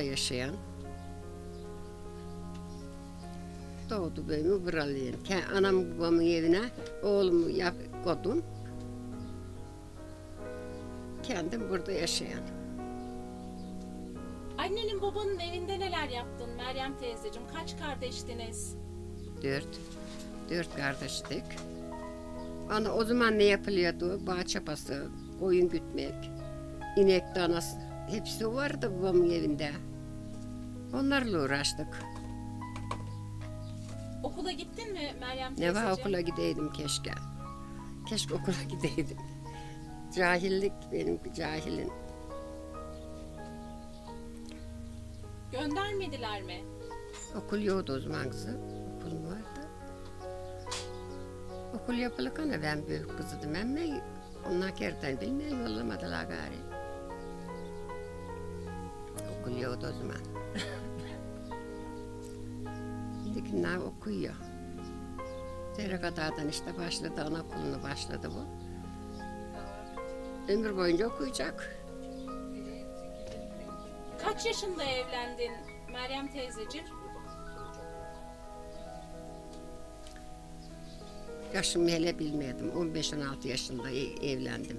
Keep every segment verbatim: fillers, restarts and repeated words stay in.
burada yaşayan. Doğdu büyümü buralıyım. Anam babamın evine oğlumu yap, koydum. Kendim burada yaşayan. Annenin babanın evinde neler yaptın Meryem teyzeciğim? Kaç kardeştiniz? Dört. Dört kardeştik. Ana o zaman ne yapılıyordu? Bağ çapası, koyun gütmek, inek danası. Hepsi vardı babamın evinde. Onlarla uğraştık. Okula gittin mi Meryem Ne teyzeciğim? var okula gideydim keşke. Keşke okula gideydim. Cahillik benim cahilim. Göndermediler mi? Okul yoktu o zaman kızım. Okul mu vardı? Okul yapılırken ben büyük kızıydım ama onlar kerden bilmeyi yollamadılar gari. Okul yoktu o zaman. Şimdikiler okuyor. Zerakadar'dan işte başladı, anaokulunu başladı bu. Ömür boyunca okuyacak. Kaç yaşında evlendin Meryem teyzeciğim? Yaşımı hele bilmiyordum. on beş on altı yaşında e- evlendim.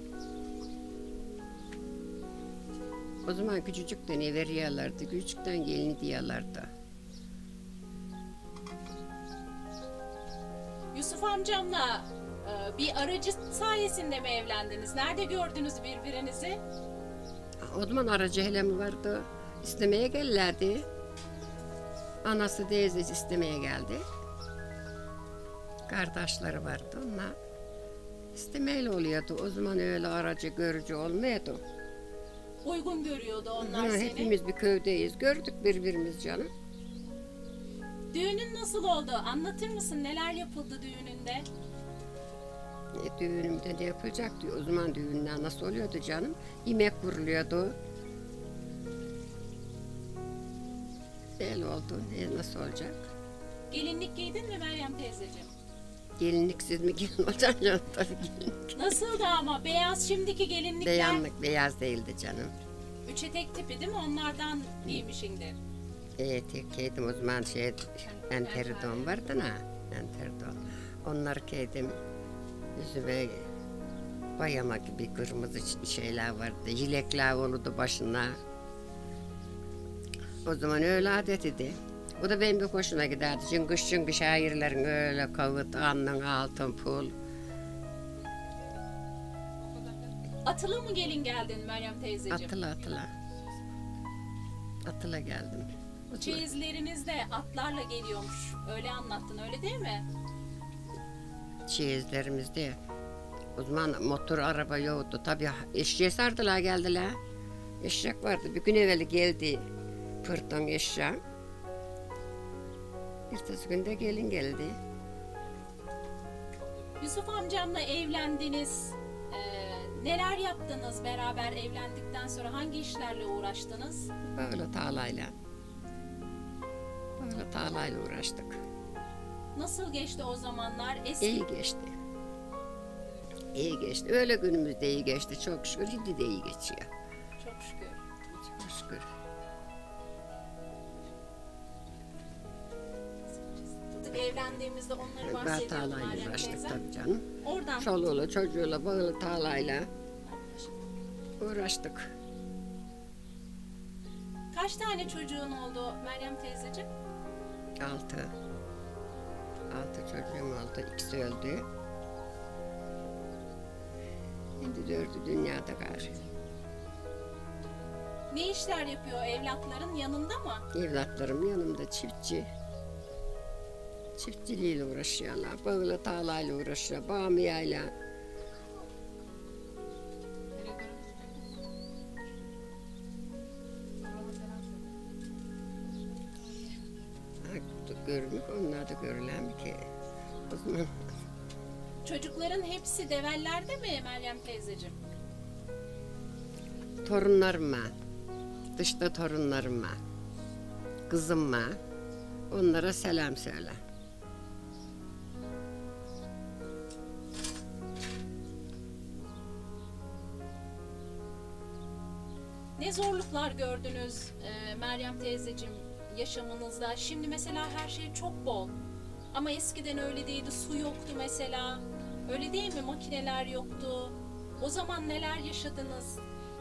O zaman küçücükten ev veriyorlardı, küçükten gelini diyorlardı. Yusuf amcamla e, bir aracı sayesinde mi evlendiniz? Nerede gördünüz birbirinizi? O zaman aracı hele mi vardı? İstemeye geldilerdi. Anası teyzesi istemeye geldi. Kardeşleri vardı onlar. İstemeyle oluyordu. O zaman öyle aracı görücü olmuyordu. Uygun görüyordu onlar Hı, seni. hepimiz bir köydeyiz. Gördük birbirimiz canım. Düğünün nasıl oldu? Anlatır mısın? Neler yapıldı düğününde? E, düğünümde ne yapılacaktı? O zaman düğünler nasıl oluyordu canım? Yemek kuruluyordu. Böyle oldu. Ne, nasıl olacak? Gelinlik giydin mi Meryem teyzeciğim? Gelinliksiz mi gelin olacak canım? Tabii gelinlik. Nasıldı ama? Beyaz şimdiki gelinlikler. Beyanlık beyaz değildi canım. Üç etek tipi değil mi? Onlardan giymişindir. Evet, giydim o zaman şey, enteridon vardı na, enteridon. Onları giydim, yüzüme bayama gibi kırmızı şeyler vardı, yilekler olurdu başına. O zaman öyle adet idi. O da benim bir hoşuma giderdi. Cıngış cıngış ayırların öyle kavut, alnın altın pul. Atılı mı gelin geldin Meryem teyzeciğim? Atıla atıla. Atıla geldim. O zaman- Çeyizleriniz de atlarla geliyormuş. Öyle anlattın, öyle değil mi? Çeyizlerimizde o zaman motor araba yoktu. Tabii eşeğe sardılar geldiler. Eşek vardı. Bir gün evveli geldi pırtın eşeğim. Ertesi günde gelin geldi. Yusuf amcamla evlendiniz. Ee, neler yaptınız beraber evlendikten sonra? Hangi işlerle uğraştınız? Böyle tağlayla. Böyle tağlayla uğraştık. Nasıl geçti o zamanlar? Eski İyi geçti. İyi geçti. Öyle günümüzde iyi geçti. Çok şükür. Şimdi de iyi geçiyor. çok şükür. Çok şükür. Evlendiğimizde onları Ben bahsediyordum tağlayla Meryem uğraştık teyze. tabii canım. Oradan Çoluğuyla çocuğuyla böyle tağlayla uğraştık. kaç tane çocuğun oldu Meryem teyzeciğim? Altı. Altı çocuğum oldu. İkisi öldü. Şimdi dördü dünyada var. Ne işler yapıyor evlatların yanında mı? Evlatlarım yanımda çiftçi. Çiftçiliğiyle uğraşıyorlar. Bağla tağlayla uğraşıyor. Bamiyayla. Görmek onlar da görülen bir ki. O zaman Çocukların hepsi devellerde mi Meryem teyzeciğim? torunlarım var. Dışta torunlarım var. Kızım var. Onlara selam söyle. Ne Ne zorluklar gördünüz e, Meryem teyzeciğim yaşamınızda? Şimdi mesela her şey çok bol. Ama eskiden öyle değildi. Su yoktu mesela. Öyle değil mi? Makineler yoktu. O zaman neler yaşadınız?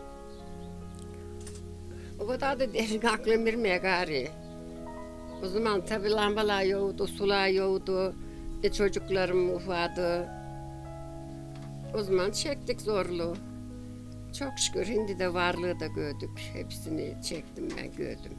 O kadar da derin aklım ermiyor gari. O zaman tabi lambalar yoktu, sular yoktu. E çocuklarım ufadı. O zaman çektik zorluğu. Çok şükür şimdi de varlığı da gördük. Hepsini çektim ben, gördüm.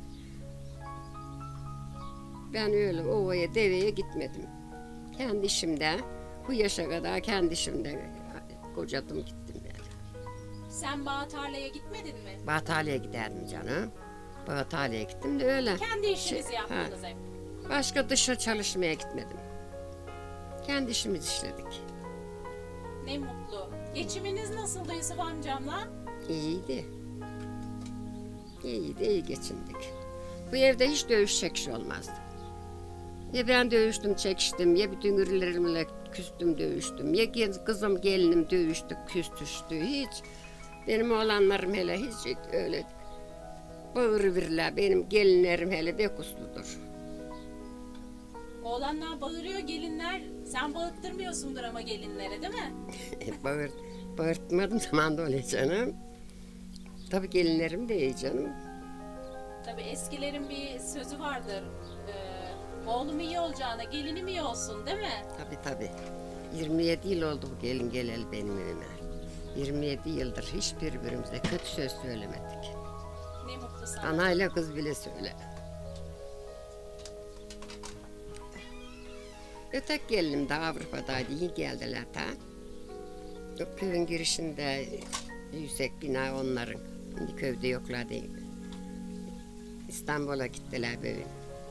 Ben öyle ovaya, deveye gitmedim. Kendi işimde, bu yaşa kadar kendi işimde kocadım gittim ben. Sen bağ tarlaya gitmedin mi? Batalya'ya giderdim canım. Batalya'ya gittim de öyle. Kendi işinizi Şey, yaptınız ha. hep. Başka dışa çalışmaya gitmedim. Kendi işimizi işledik. Ne mutlu. Geçiminiz nasıldı Yusuf amcamla? İyiydi. İyiydi, iyi geçindik. Bu evde hiç dövüş çekiş olmazdı. Ya ben dövüştüm, çekiştim, ya bütün ürünlerimle küstüm, dövüştüm. Ya gen- kızım, gelinim dövüştük, küstüştü. Hiç. Benim oğlanlarım hele hiç öyle bağırıverirler. Benim gelinlerim hele pek usludur. Oğlanlar bağırıyor, gelinler. Sen bağırttırmıyorsundur ama gelinlere değil mi? Bağır, bağırtmadım zaman da öyle canım. Tabii gelinlerim de iyi canım. Tabii eskilerin bir sözü vardır. Ee, oğlum iyi olacağına gelinim iyi olsun değil mi? Tabii tabii. yirmi yedi yıl oldu bu gelin geleli benim evime. yirmi yedi yıldır hiçbir birbirimize kötü söz söylemedik. Ne mutlu sana. Anayla kız bile söyle. Ötek gelinim de Avrupa'daydı, iyi geldiler ta. O köyün girişinde yüksek bina onların. Şimdi köyde yoklar değil. İstanbul'a gittiler böyle.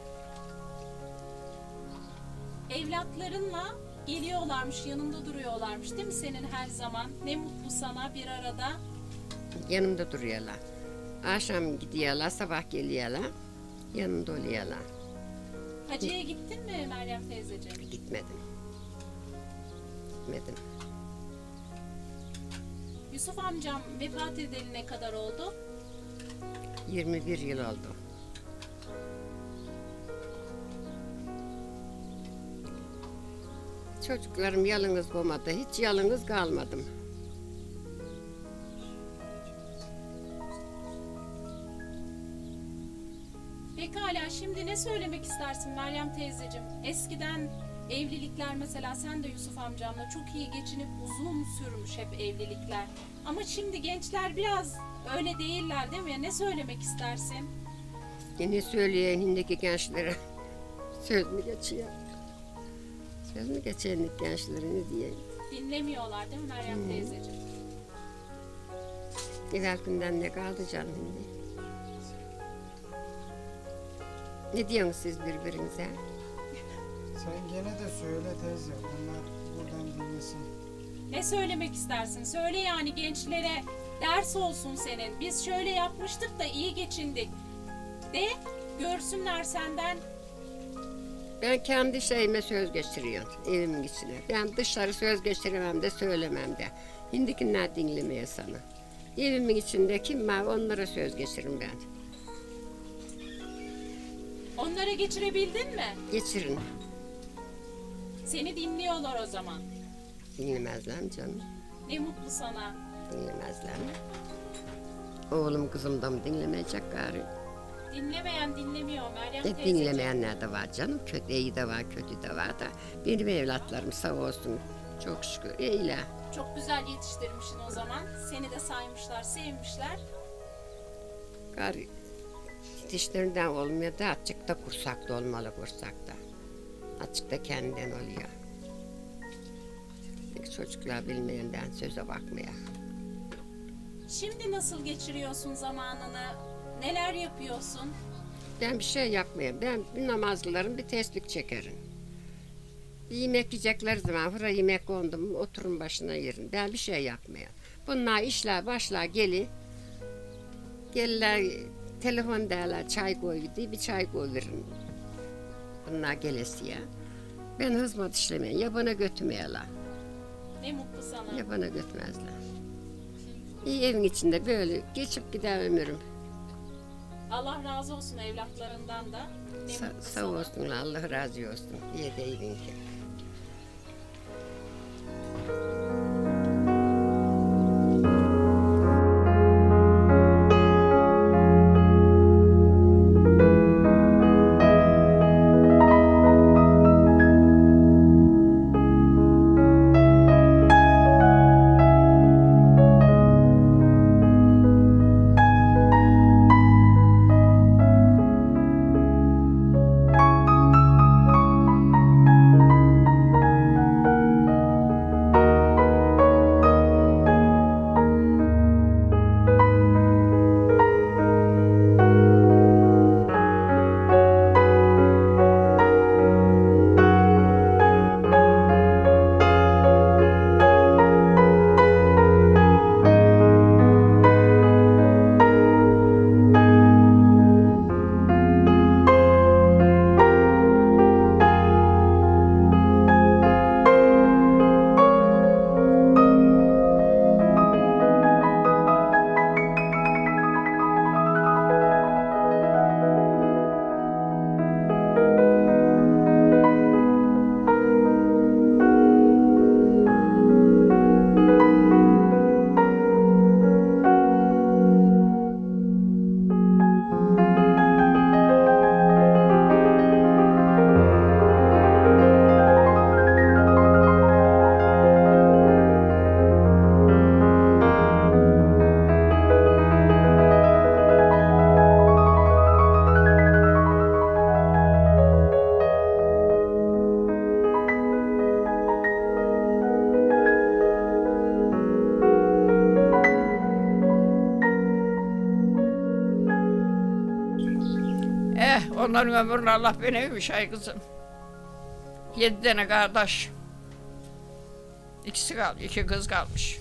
Evlatlarınla geliyorlarmış, yanında duruyorlarmış değil mi senin her zaman? Ne mutlu sana bir arada. Yanımda duruyorlar. Akşam gidiyorlar, sabah geliyorlar. Yanımda oluyorlar. Hacı'ya gittin mi Meryem teyzeciğim? Gitmedim. Gitmedim. Yusuf amcam vefat edeli ne kadar oldu? yirmi bir yıl oldu. Çocuklarım yalnız olmadı. Hiç yalnız kalmadım. Pekala şimdi ne söylemek istersin Meryem teyzeciğim? Eskiden evlilikler mesela sen de Yusuf amcamla çok iyi geçinip uzun sürmüş hep evlilikler. Ama şimdi gençler biraz öyle değiller değil mi? Ne söylemek istersin? Yine söyleyeyim şimdiki gençlere. Söz mü geçiyor? Söz mü geçiyor gençlere, ne diyeyim? Dinlemiyorlar değil mi Meryem teyzeciğim? Evvel günden ne kaldı canım şimdi? Ne diyorsunuz siz birbirinize? Sen gene de söyle teyze. Onlar buradan dinlesin. Ne söylemek istersin? Söyle yani gençlere ders olsun senin. Biz şöyle yapmıştık da iyi geçindik. De görsünler senden. Ben kendi şeyime söz geçiriyorum, evimin içine. Ben dışarı söz geçiremem de söylemem de. Hindikiler dinlemeye sana. Evimin içinde kim var onlara söz geçiririm ben. Onlara geçirebildin mi? Geçirin. Seni dinliyorlar o zaman. Dinlemezler mi canım? Ne mutlu sana. Dinlemezler mi? Oğlum kızım da mı dinlemeyecek gari? Dinlemeyen dinlemiyor Meryem E, teyzeciğim. dinlemeyenler de var canım. Kötü iyi de var, kötü de var da. Benim evlatlarım sağ olsun. Çok şükür iyiler. Çok güzel yetiştirmişsin o zaman. Seni de saymışlar, sevmişler. Gari dişlerinden olmuyor da açıkta kursakta olmalı, kursakta. Açıkta kendinden oluyor. Çünkü çocuklar bilmeyenden söze bakmıyor. Şimdi nasıl geçiriyorsun zamanını? Neler yapıyorsun? Ben bir şey yapmayayım. Ben bir namazlıların bir tesbih çekerim. Bir yemek yiyecekler zaman hıra yemek kondu mu oturun başına yerin. Ben bir şey yapmayayım. Bunlar işler başlar geli. Gelirler telefon derler çay koy diye bir çay koy verin. Bunlar gelesiye. Ben hizmet işlemeyin. Ya bana götürmeyeler. Ne mutlu sana. Ya bana götürmezler. İyi evin içinde böyle geçip gider ömrüm. Allah razı olsun evlatlarından da. Ne Sa mutlu sağ sana. olsun, Allah razı olsun. İyi değilin ki. Eh, onların ömrünü Allah benimmiş ay kızım. Yedi tane kardeş. İkisi kaldı, iki kız kalmış.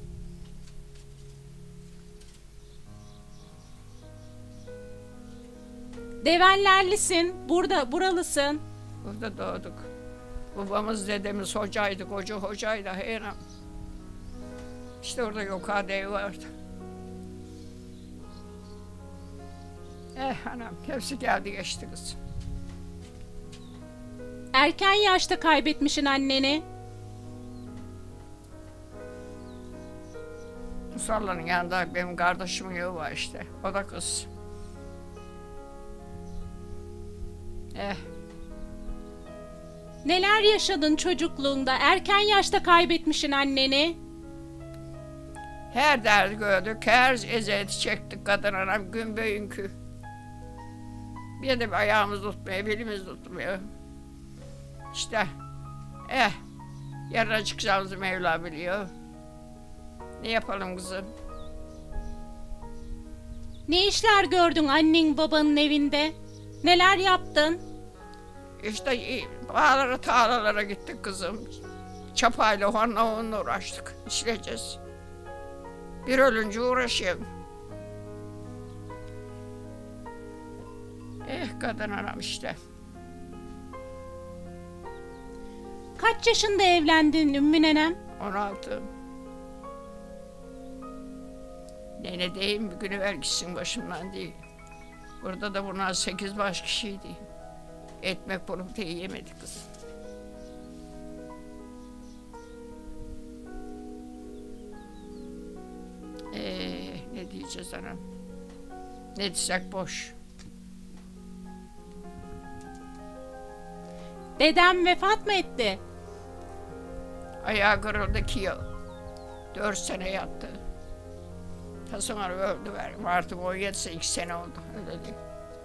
Devenlerlisin, burada buralısın. Burada doğduk. Babamız, dedemiz hocaydı, koca hocaydı. Heyran. İşte orada yukarıda ev vardı. Eh anam, hepsi geldi geçti kız. Erken yaşta kaybetmişsin anneni. Musalla'nın yanında benim kardeşimin evi var işte. O da kız. Eh, Neler yaşadın çocukluğunda? Erken yaşta kaybetmişsin anneni. her derdi gördük, her eziyeti çektik kadın anam gün bugünkü. Bir de bir ayağımız tutmuyor, belimiz tutmuyor. İşte, eh, yarına çıkacağımızı Mevla biliyor. Ne yapalım kızım? Ne işler gördün annen babanın evinde? Neler yaptın? İşte iyi, bağlara, tarlalara gittik kızım. Çapayla, horla onunla uğraştık, işleyeceğiz. Bir ölünce uğraşayım. Eh kadın anam işte. Kaç yaşında evlendin Ümmü nenem? on altı. Ne ne diyeyim bir gün evvel gitsin başımdan değil. Burada da bunlar sekiz baş kişiydi. Ekmek bulup da yemedik kız. Ee, ne diyeceğiz anam? Ne desek boş. Dedem vefat mı etti? Ayağı kırıldı ki yıl. Dört sene yattı. Ta sonra öldü. Artık o yetse iki sene oldu. Öyle değil.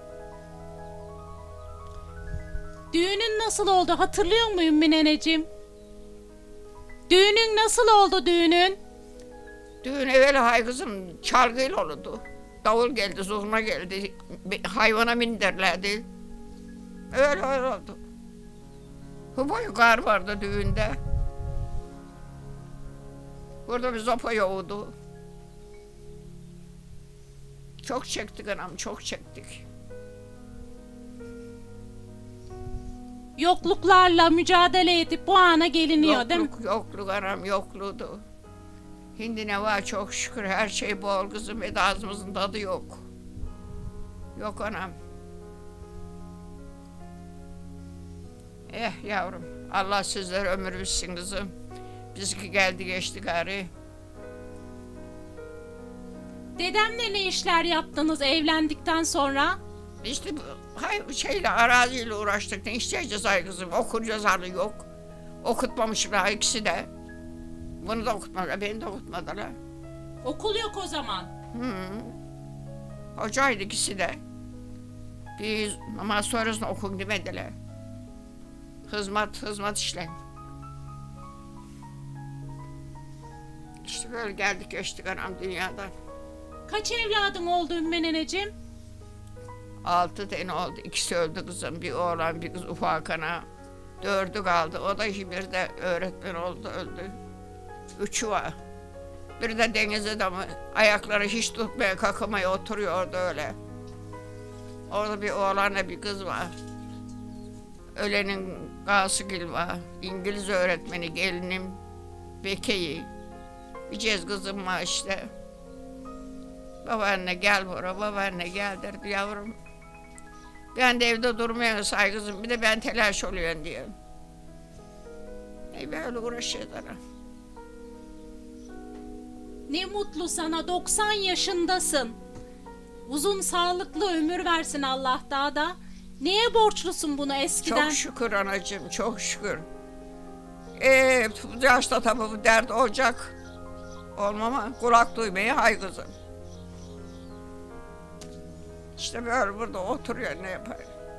Düğünün nasıl oldu hatırlıyor musun Ümmü neneciğim? Düğünün nasıl oldu düğünün? Düğün evvel hay kızım çalgıyla oldu. Davul geldi, zurna geldi. Bir hayvana minderlerdi. Öyle öyle oldu. Huboy kar vardı düğünde. Burada bir zopa yoğdu. Çok çektik anam, çok çektik. Yokluklarla mücadele edip bu ana geliniyor değil mi? Yokluk, yokluk anam, yokluğdu. Şimdi ne var çok şükür her şey bol kızım, ve de ağzımızın tadı yok. Yok anam. Eh yavrum, Allah sizlere ömür versin kızım. Bizki geldi geçti gari. Dedemle ne işler yaptınız evlendikten sonra? İşte bu hay şeyle araziyle uğraştık. Ne isteyeceğiz ay kızım? Okur yazarlı yok. Okutmamışlar ikisi de. Bunu da okutmadılar, beni de okutmadılar. Okul yok o zaman. Hı. Hocaydı ikisi de. Bir ama sonrasında okun demediler. Hizmet, hizmet işler. İşte böyle geldik geçtik anam dünyadan. Kaç evladın oldu Ümmü neneciğim? Altı tane oldu. İkisi öldü kızım. Bir oğlan bir kız ufak ana. Dördü kaldı. O da bir de öğretmen oldu öldü. Üçü var. Bir de deniz adamı. Ayakları hiç tutmaya kalkamaya oturuyordu öyle. Orada bir oğlanla bir kız var. Ölenin Gasıgil var. İngiliz öğretmeni gelinim. Bekeyi. Bir cez kızım var işte. Babaanne gel buraya, babaanne gel derdi yavrum. Ben de evde durmuyorum saygısım, bir de ben telaş oluyorum diyor. E böyle uğraşıyoruz ana. Ne mutlu sana, doksan yaşındasın. Uzun sağlıklı ömür versin Allah daha da. Neye borçlusun bunu eskiden? Çok şükür anacığım, çok şükür. Eee bu yaşta tabii bu dert olacak. Olmama kulak duymaya hay kızım. İşte böyle burada oturuyor ne yapar?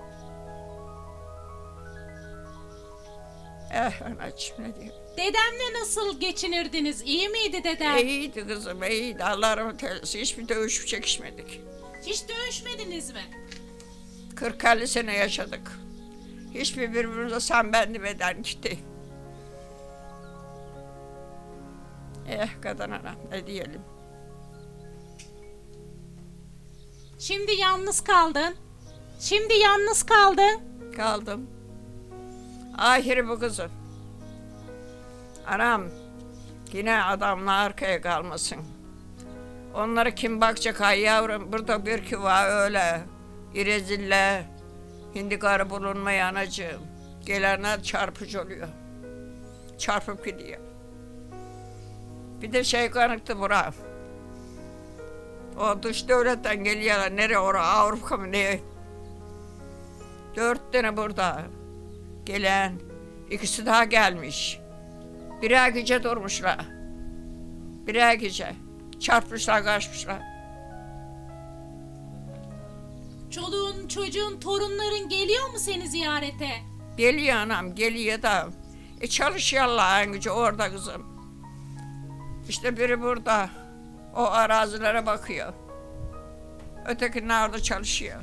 Eh anacığım ne diyeyim. Dedemle nasıl geçinirdiniz? İyi miydi dedem? İyiydi kızım iyiydi. Allah rahmet eylesin. Hiçbir dövüşüp çekişmedik. Hiç dövüşmediniz mi? kırk elli sene yaşadık. Hiçbir birbirimize sen ben demeden gitti. Eh kadın anam ne diyelim. Şimdi yalnız kaldın. Şimdi yalnız kaldın. Kaldım. Ahiri bu kızım. Anam yine adamla arkaya kalmasın. Onlara kim bakacak ay yavrum? Burada bir ki var öyle. İrezille. Hindi karı bulunmaya anacığım. Gelenler çarpıcı oluyor. Çarpıp gidiyor. Bir de şey kanıktı bura. O dış devletten geliyorlar. Nereye oraya? Avrupa mı ne? Dört tane burada. Gelen. İkisi daha gelmiş. Birer gece durmuşlar. Birer gece. Çarpmışlar, kaçmışlar. Çoluğun, çocuğun, torunların geliyor mu seni ziyarete? Geliyor anam, geliyor da. E çalışıyorlar en gücü orada kızım. İşte biri burada. O arazilere bakıyor. Öteki nerede çalışıyor.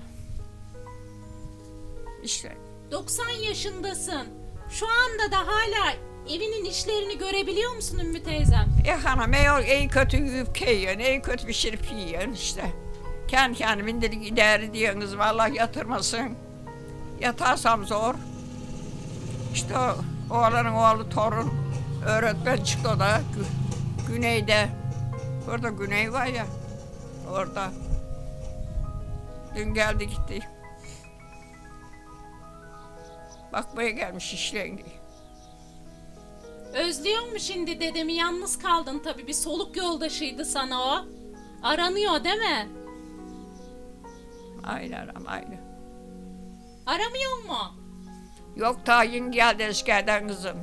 İşte. doksan yaşındasın. Şu anda da hala evinin işlerini görebiliyor musun Ümmü teyzem? E hanım en, en kötü yiyip yiyorsun, en kötü pişirip yiyorsun işte. Kendi kendimin dedik idare ediyorsunuz, vallahi yatırmasın. Yatarsam zor. İşte o oğlanın oğlu torun öğretmen çıktı o da Gü- güneyde. Orada güney var ya, orada. Dün geldi gitti. Bakmaya gelmiş işleyin diye. Özlüyor mu şimdi dedemi? Yalnız kaldın tabii. Bir soluk yoldaşıydı sana o. Aranıyor değil mi? Aynen ama aynen. Aramıyor mu? Yok tayin geldi eskerden kızım.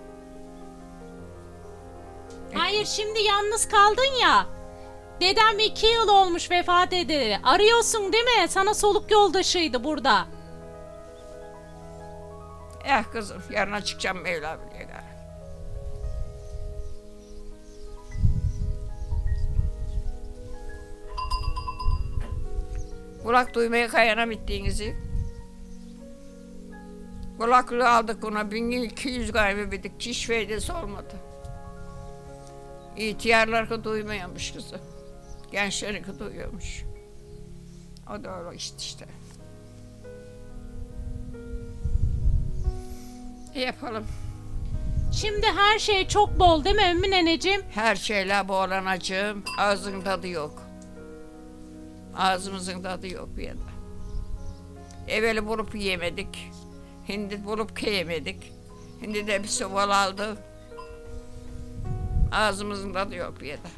Hayır, şimdi yalnız kaldın ya. Dedem iki yıl olmuş vefat edeli. Arıyorsun değil mi? Sana soluk yoldaşıydı burada. Eh kızım yarına çıkacağım Mevla biliyor galiba. Kulak duymaya kayana bittiğinizi. Kulaklığı aldık buna bin iki yüz kaybettik. Hiç faydası olmadı. İhtiyarlar duymuyormuş kızım. Gençleri duyuyormuş. O da öyle işte işte. E yapalım. Şimdi her şey çok bol değil mi Ümmü neneciğim? Her şeyle boğulanacığım. Ağzın tadı yok. Ağzımızın tadı yok bir yerde. Evveli bulup yemedik. Hindi bulup yemedik. Hindi de bir soval aldı. Ağzımızın tadı yok bir yerde.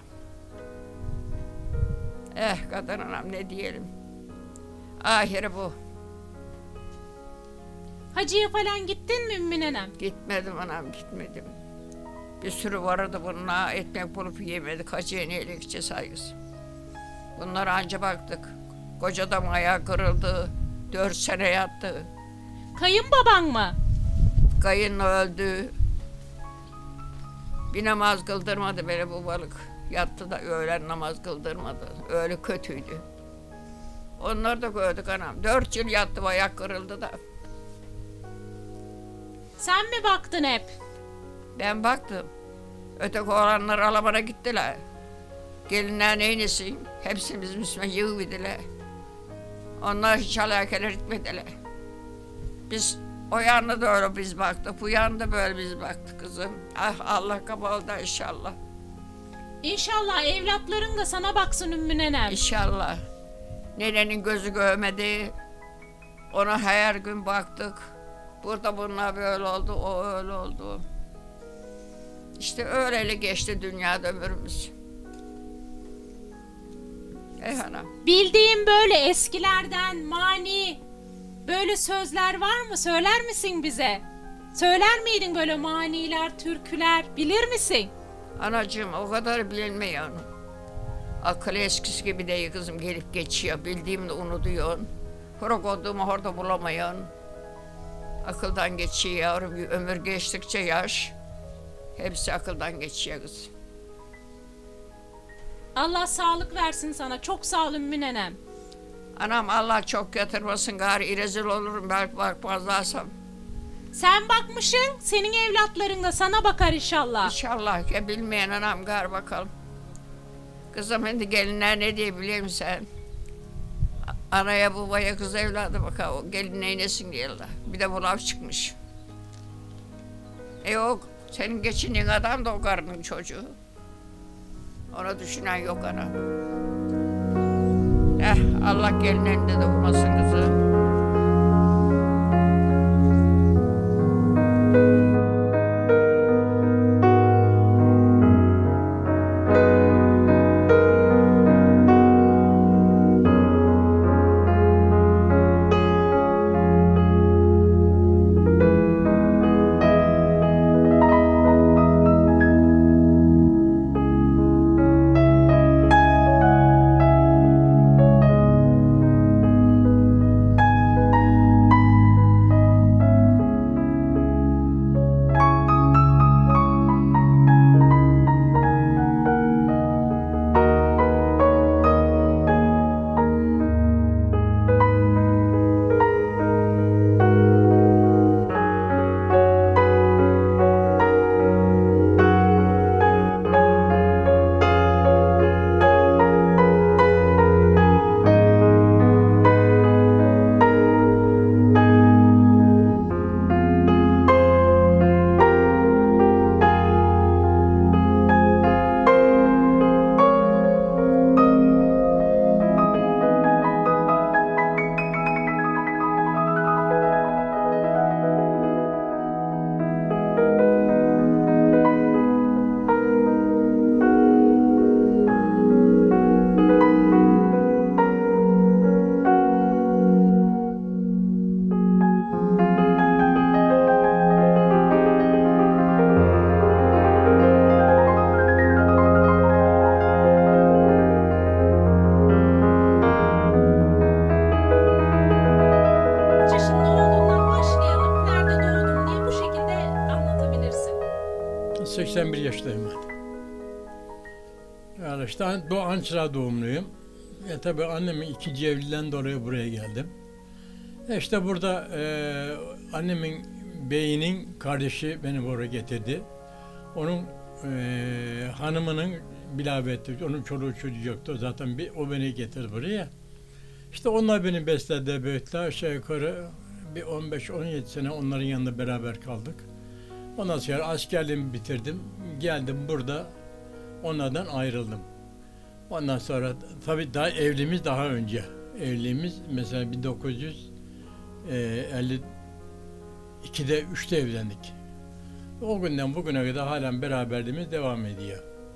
Eh kadın anam ne diyelim. Ahiri bu. Hacıya falan gittin mi Ümmü nenem? Gitmedim anam gitmedim. Bir sürü vardı bununla ekmek bulup yemedik. Hacıya neyle gideceğiz saygısı. Bunlara anca baktık. Koca adam ayağı kırıldı. Dört sene yattı. Kayınbaban mı? Kayın öldü. Bir namaz kıldırmadı beni bu balık. Yattı da öğlen namaz kıldırmadı. Öyle kötüydü. Onları da gördük anam. Dört yıl yattı, ayak kırıldı da. Sen mi baktın hep? Ben baktım. Öteki oğlanlar Alman'a gittiler. Gelinler neynesin? Hepsi bizim üstüme yığıverdiler. Onlar hiç alakalar etmediler. Biz o yanına da öyle biz baktık, bu yanına böyle biz baktık kızım. Ah Allah kabul da inşallah. İnşallah evlatların da sana baksın Ümmü nenem. İnşallah. Nenenin gözü görmedi. Ona her gün baktık. Burada bunlar böyle oldu, o öyle oldu. İşte öyle geçti dünyada ömrümüz. Eh anam. Bildiğin böyle eskilerden mani böyle sözler var mı? Söyler misin bize? Söyler miydin böyle maniler, türküler? Bilir misin? Anacığım o kadar bilinmiyor. Akıl eskisi gibi değil kızım, gelip geçiyor. Bildiğimde unutuyorsun. Hora koyduğumu orada bulamıyorsun. Akıldan geçiyor yavrum. Ömür geçtikçe yaş. Hepsi akıldan geçiyor kız. Allah sağlık versin sana. Çok sağ ol Ümmü nenem. Anam Allah çok yatırmasın gari, rezil olurum belki bakmazlarsam. Sen bakmışsın, senin evlatların da sana bakar inşallah. İnşallah ya, bilmeyen anam gari bakalım. Kızım şimdi gelinler ne diye biliyor musun sen? Anaya babaya kız evladı bakalım, o gelin neynesin diyorlar. Bir de bu laf çıkmış. E o senin geçindiğin adam da o karının çocuğu. Ona düşünen yok ana. Eh Allah gelin elinde de vurmasın kızı. seksen bir yaşındayım ben. Yani işte bu Ançıra doğumluyum. E tabi annemin ikinci evliliğinden dolayı buraya geldim. E işte burada e, annemin beyinin kardeşi beni buraya getirdi. Onun e, hanımının bilaveti, onun çoluğu çocuğu yoktu. Zaten bir, o beni getirdi buraya. İşte onlar beni besledi, büyüttüler. Aşağı yukarı bir on beş on yedi sene onların yanında beraber kaldık. Ondan sonra askerliğimi bitirdim. Geldim burada, onlardan ayrıldım. Ondan sonra tabii daha evliliğimiz daha önce. Evliliğimiz mesela bin dokuz yüz e, elli ikide üçte evlendik. O günden bugüne kadar halen beraberliğimiz devam ediyor.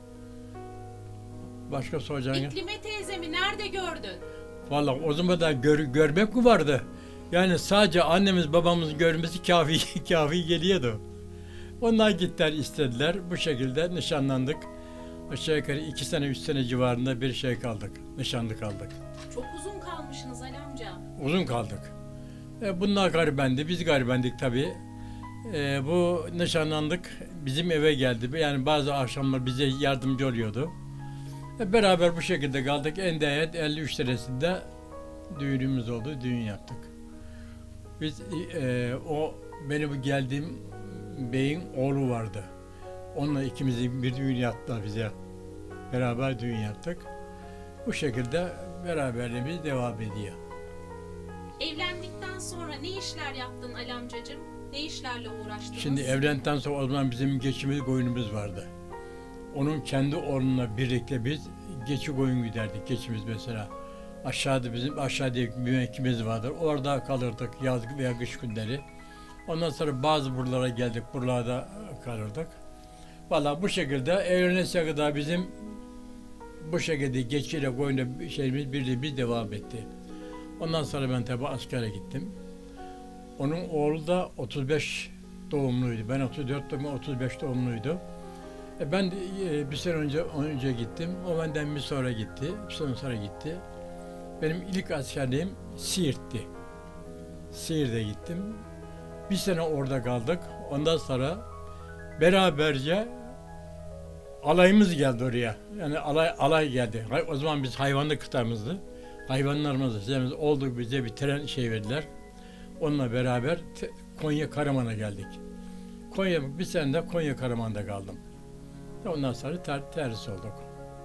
Başka soracağın? İklime teyzemi nerede gördün? Vallahi o zaman da gör, görmek mi vardı? Yani sadece annemiz babamızın görmesi kafi kafi geliyordu. Onlar gittiler istediler. Bu şekilde nişanlandık. Aşağı yukarı iki sene üç sene civarında bir şey kaldık. Nişanlı kaldık. Çok uzun kalmışsınız Ali amca. Uzun kaldık. E, bunlar garibendi. Biz garibendik tabii. E, bu nişanlandık. Bizim eve geldi. Yani bazı akşamlar bize yardımcı oluyordu. E, beraber bu şekilde kaldık. En nihayet elli üç senesinde düğünümüz oldu. Düğün yaptık. Biz e, o benim geldiğim beyin oğlu vardı. Onunla ikimizin bir düğün yaptılar bize. Beraber düğün yaptık. Bu şekilde beraberliğimiz devam ediyor. Evlendikten sonra ne işler yaptın Ali amcacığım? Ne işlerle uğraştınız? Şimdi evlendikten sonra o zaman bizim geçimiz koyunumuz vardı. Onun kendi oğlunla birlikte biz geçi koyun giderdik. Geçimiz mesela. Aşağıda bizim aşağıda bir mevkimiz vardır. Orada kalırdık yaz veya kış günleri. Ondan sonra bazı buralara geldik. Buralarda kalırdık. Vallahi bu şekilde evlenesiye kadar bizim bu şekilde geçiyle koyunla şeyimiz birliğimiz devam etti. Ondan sonra ben tabi askere gittim. Onun oğlu da otuz beş doğumluydu. Ben otuz dört doğumlu, otuz beş doğumluydu. E ben e, bir sene önce önce gittim. O benden bir sonra gitti. Bir sene sonra gitti. Benim ilk askerliğim Siirt'ti. Siirt'e gittim. Bir sene orada kaldık. Ondan sonra beraberce alayımız geldi oraya. Yani alay alay geldi. O zaman biz hayvanlık kıtamızdı. Hayvanlarımız oldu, bize bir tren şey verdiler. Onunla beraber Konya Karaman'a geldik. Konya bir sene de Konya Karaman'da kaldım. Ondan sonra ter, terhis olduk.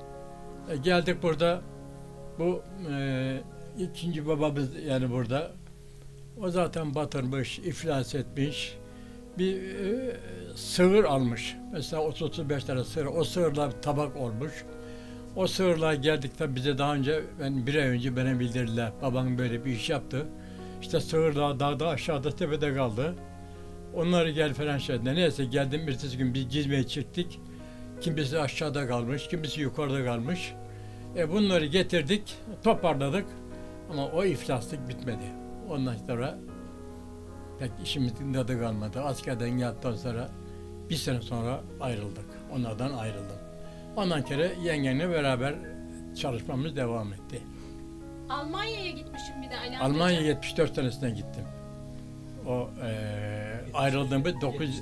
E, geldik burada. Bu e, ikinci babamız yani burada. O zaten batırmış, iflas etmiş. Bir e, sığır almış. Mesela otuz otuz beş tane sığır. O sığırlar tabak olmuş. O sığırlar geldikten bize daha önce, ben bir ay önce bana bildirdiler. Babam böyle bir iş yaptı. İşte sığırlar dağda aşağıda tepede kaldı. Onları gel falan şeyler. Neyse geldim bir gün biz Cizme'ye çıktık. Kimisi aşağıda kalmış, kimisi yukarıda kalmış. E bunları getirdik, toparladık. Ama o iflaslık bitmedi. Ondan sonra pek işimizin tadı kalmadı. Askerden geldikten sonra bir sene sonra ayrıldık. Onlardan ayrıldım. Ondan kere yengenle beraber çalışmamız devam etti. Almanya'ya gitmişim bir de Ali amcacığım. Almanya yetmiş dört senesinde gittim. O e, ayrıldığımız dokuz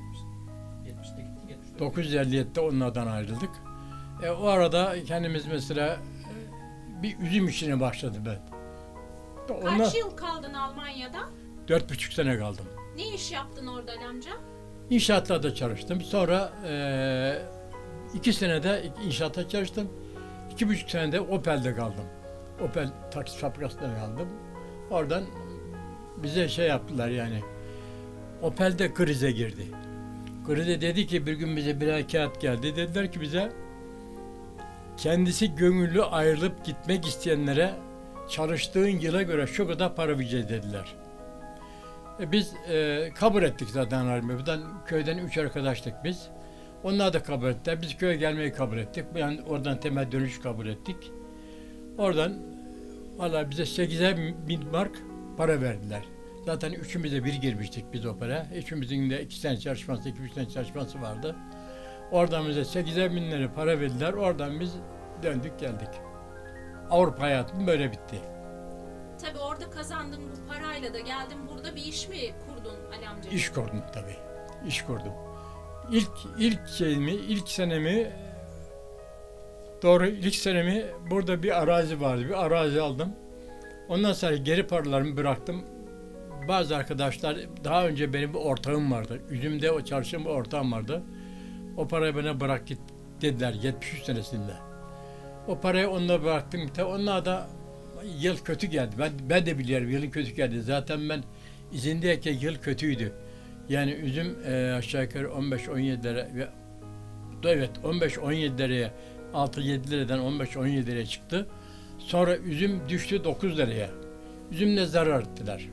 dokuz yüz elli yedi'de onlardan ayrıldık. E, o arada kendimiz mesela e, bir üzüm işine başladı ben. Ondan Kaç yıl kaldın Almanya'da? dört buçuk sene kaldım. Ne iş yaptın orada Ali amca? İnşaatlarda çalıştım. Sonra e, iki senede inşaatta çalıştım. İki buçuk senede Opel'de kaldım. Opel taksi fabrikasında kaldım. Oradan bize şey yaptılar yani. Opel'de krize girdi. Krize dedi ki bir gün bize bir kağıt geldi. Dediler ki bize kendisi gönüllü ayrılıp gitmek isteyenlere çalıştığın yıla göre şu kadar para vereceğiz dediler. E biz e, kabul ettik zaten ayrılmayı. Köyden üç arkadaştık biz. Onlar da kabul ettiler. Biz köye gelmeyi kabul ettik. Yani oradan temel dönüş kabul ettik. Oradan valla bize sekizer bin mark para verdiler. Zaten üçümüz de bir girmiştik biz opera. Üçümüzün de iki sene çalışması, iki üç sene çalışması vardı. Oradan bize sekizer bin lira para verdiler. Oradan biz döndük geldik. Avrupa hayatım böyle bitti. Tabii orada kazandığın bu parayla da geldin burada bir iş mi kurdun Ali amcacığım? İş kurdum tabii. İş kurdum. İlk ilk şeyimi, ilk senemi doğru ilk senemi burada bir arazi vardı. Bir arazi aldım. Ondan sonra geri paralarımı bıraktım. Bazı arkadaşlar daha önce benim bir ortağım vardı. Üzüm'de o çalışan bir ortağım vardı. O parayı bana bırak git dediler yetmiş üç senesinde. O parayı onunla bıraktım. Onlar da yıl kötü geldi. Ben, ben de biliyorum yılın kötü geldi. Zaten ben izindeyken yıl kötüydü. Yani üzüm e, aşağı yukarı on beş on yedi lira. Evet on beş on yedi liraya altı yedi liradan on beş on yedi liraya çıktı. Sonra üzüm düştü dokuz liraya. Üzümle zarar ettiler.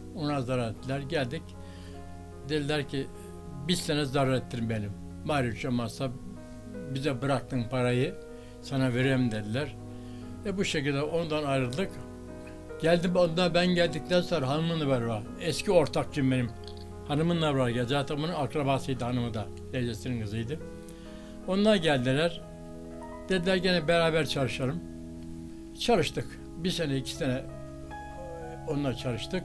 Ona zarar ettiler. Geldik. Dediler ki biz sana zarar ettin benim. Bari hiç olmazsa bize bıraktın parayı sana vereyim dediler. E bu şekilde ondan ayrıldık. Geldim ondan ben geldikten sonra hanımın da var. Eski ortakçım benim. Hanımın da var. Zaten bunun akrabasıydı hanımı da. Teyzesinin kızıydı. Onlar geldiler. Dediler gene beraber çalışalım. Çalıştık. Bir sene iki sene onunla çalıştık.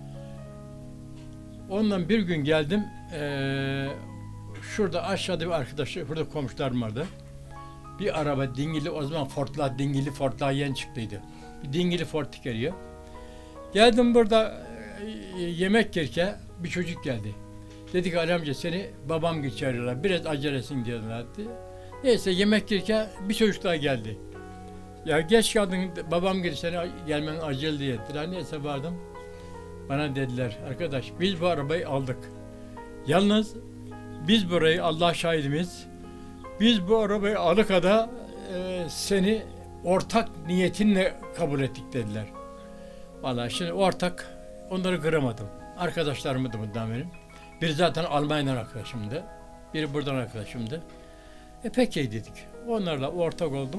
Ondan bir gün geldim. Ee, şurada aşağıda bir arkadaşı, burada komşularım vardı. Bir araba dingili, o zaman Ford'lar, dingili Ford'lar yeni çıktıydı. Bir dingili Ford geliyor. Geldim burada e, yemek yerken bir çocuk geldi. Dedi ki Ali amca seni babam geçiriyorlar. Biraz acelesin diyorlar. Neyse yemek yerken bir çocuk daha geldi. Ya geç kaldın babam geldi seni gelmen acele diye ettiler. Neyse vardım. Bana dediler arkadaş biz bu arabayı aldık. Yalnız biz burayı Allah şahidimiz biz bu arabayı alıkada e, seni ortak niyetinle kabul ettik dediler. Vallahi şimdi ortak onları kıramadım. Arkadaşlarımdı bundan benim. Biri zaten Almanya'dan arkadaşımdı. Biri buradan arkadaşımdı. E peki dedik. Onlarla ortak olduk.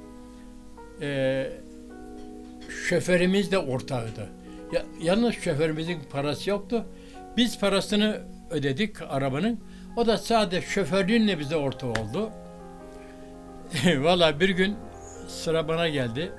E, şoförümüz de ortağıydı. Ya, yalnız şoförümüzün parası yoktu. Biz parasını ödedik arabanın. O da sadece şoförlüğünle bize ortak oldu. Vallahi bir gün sıra bana geldi.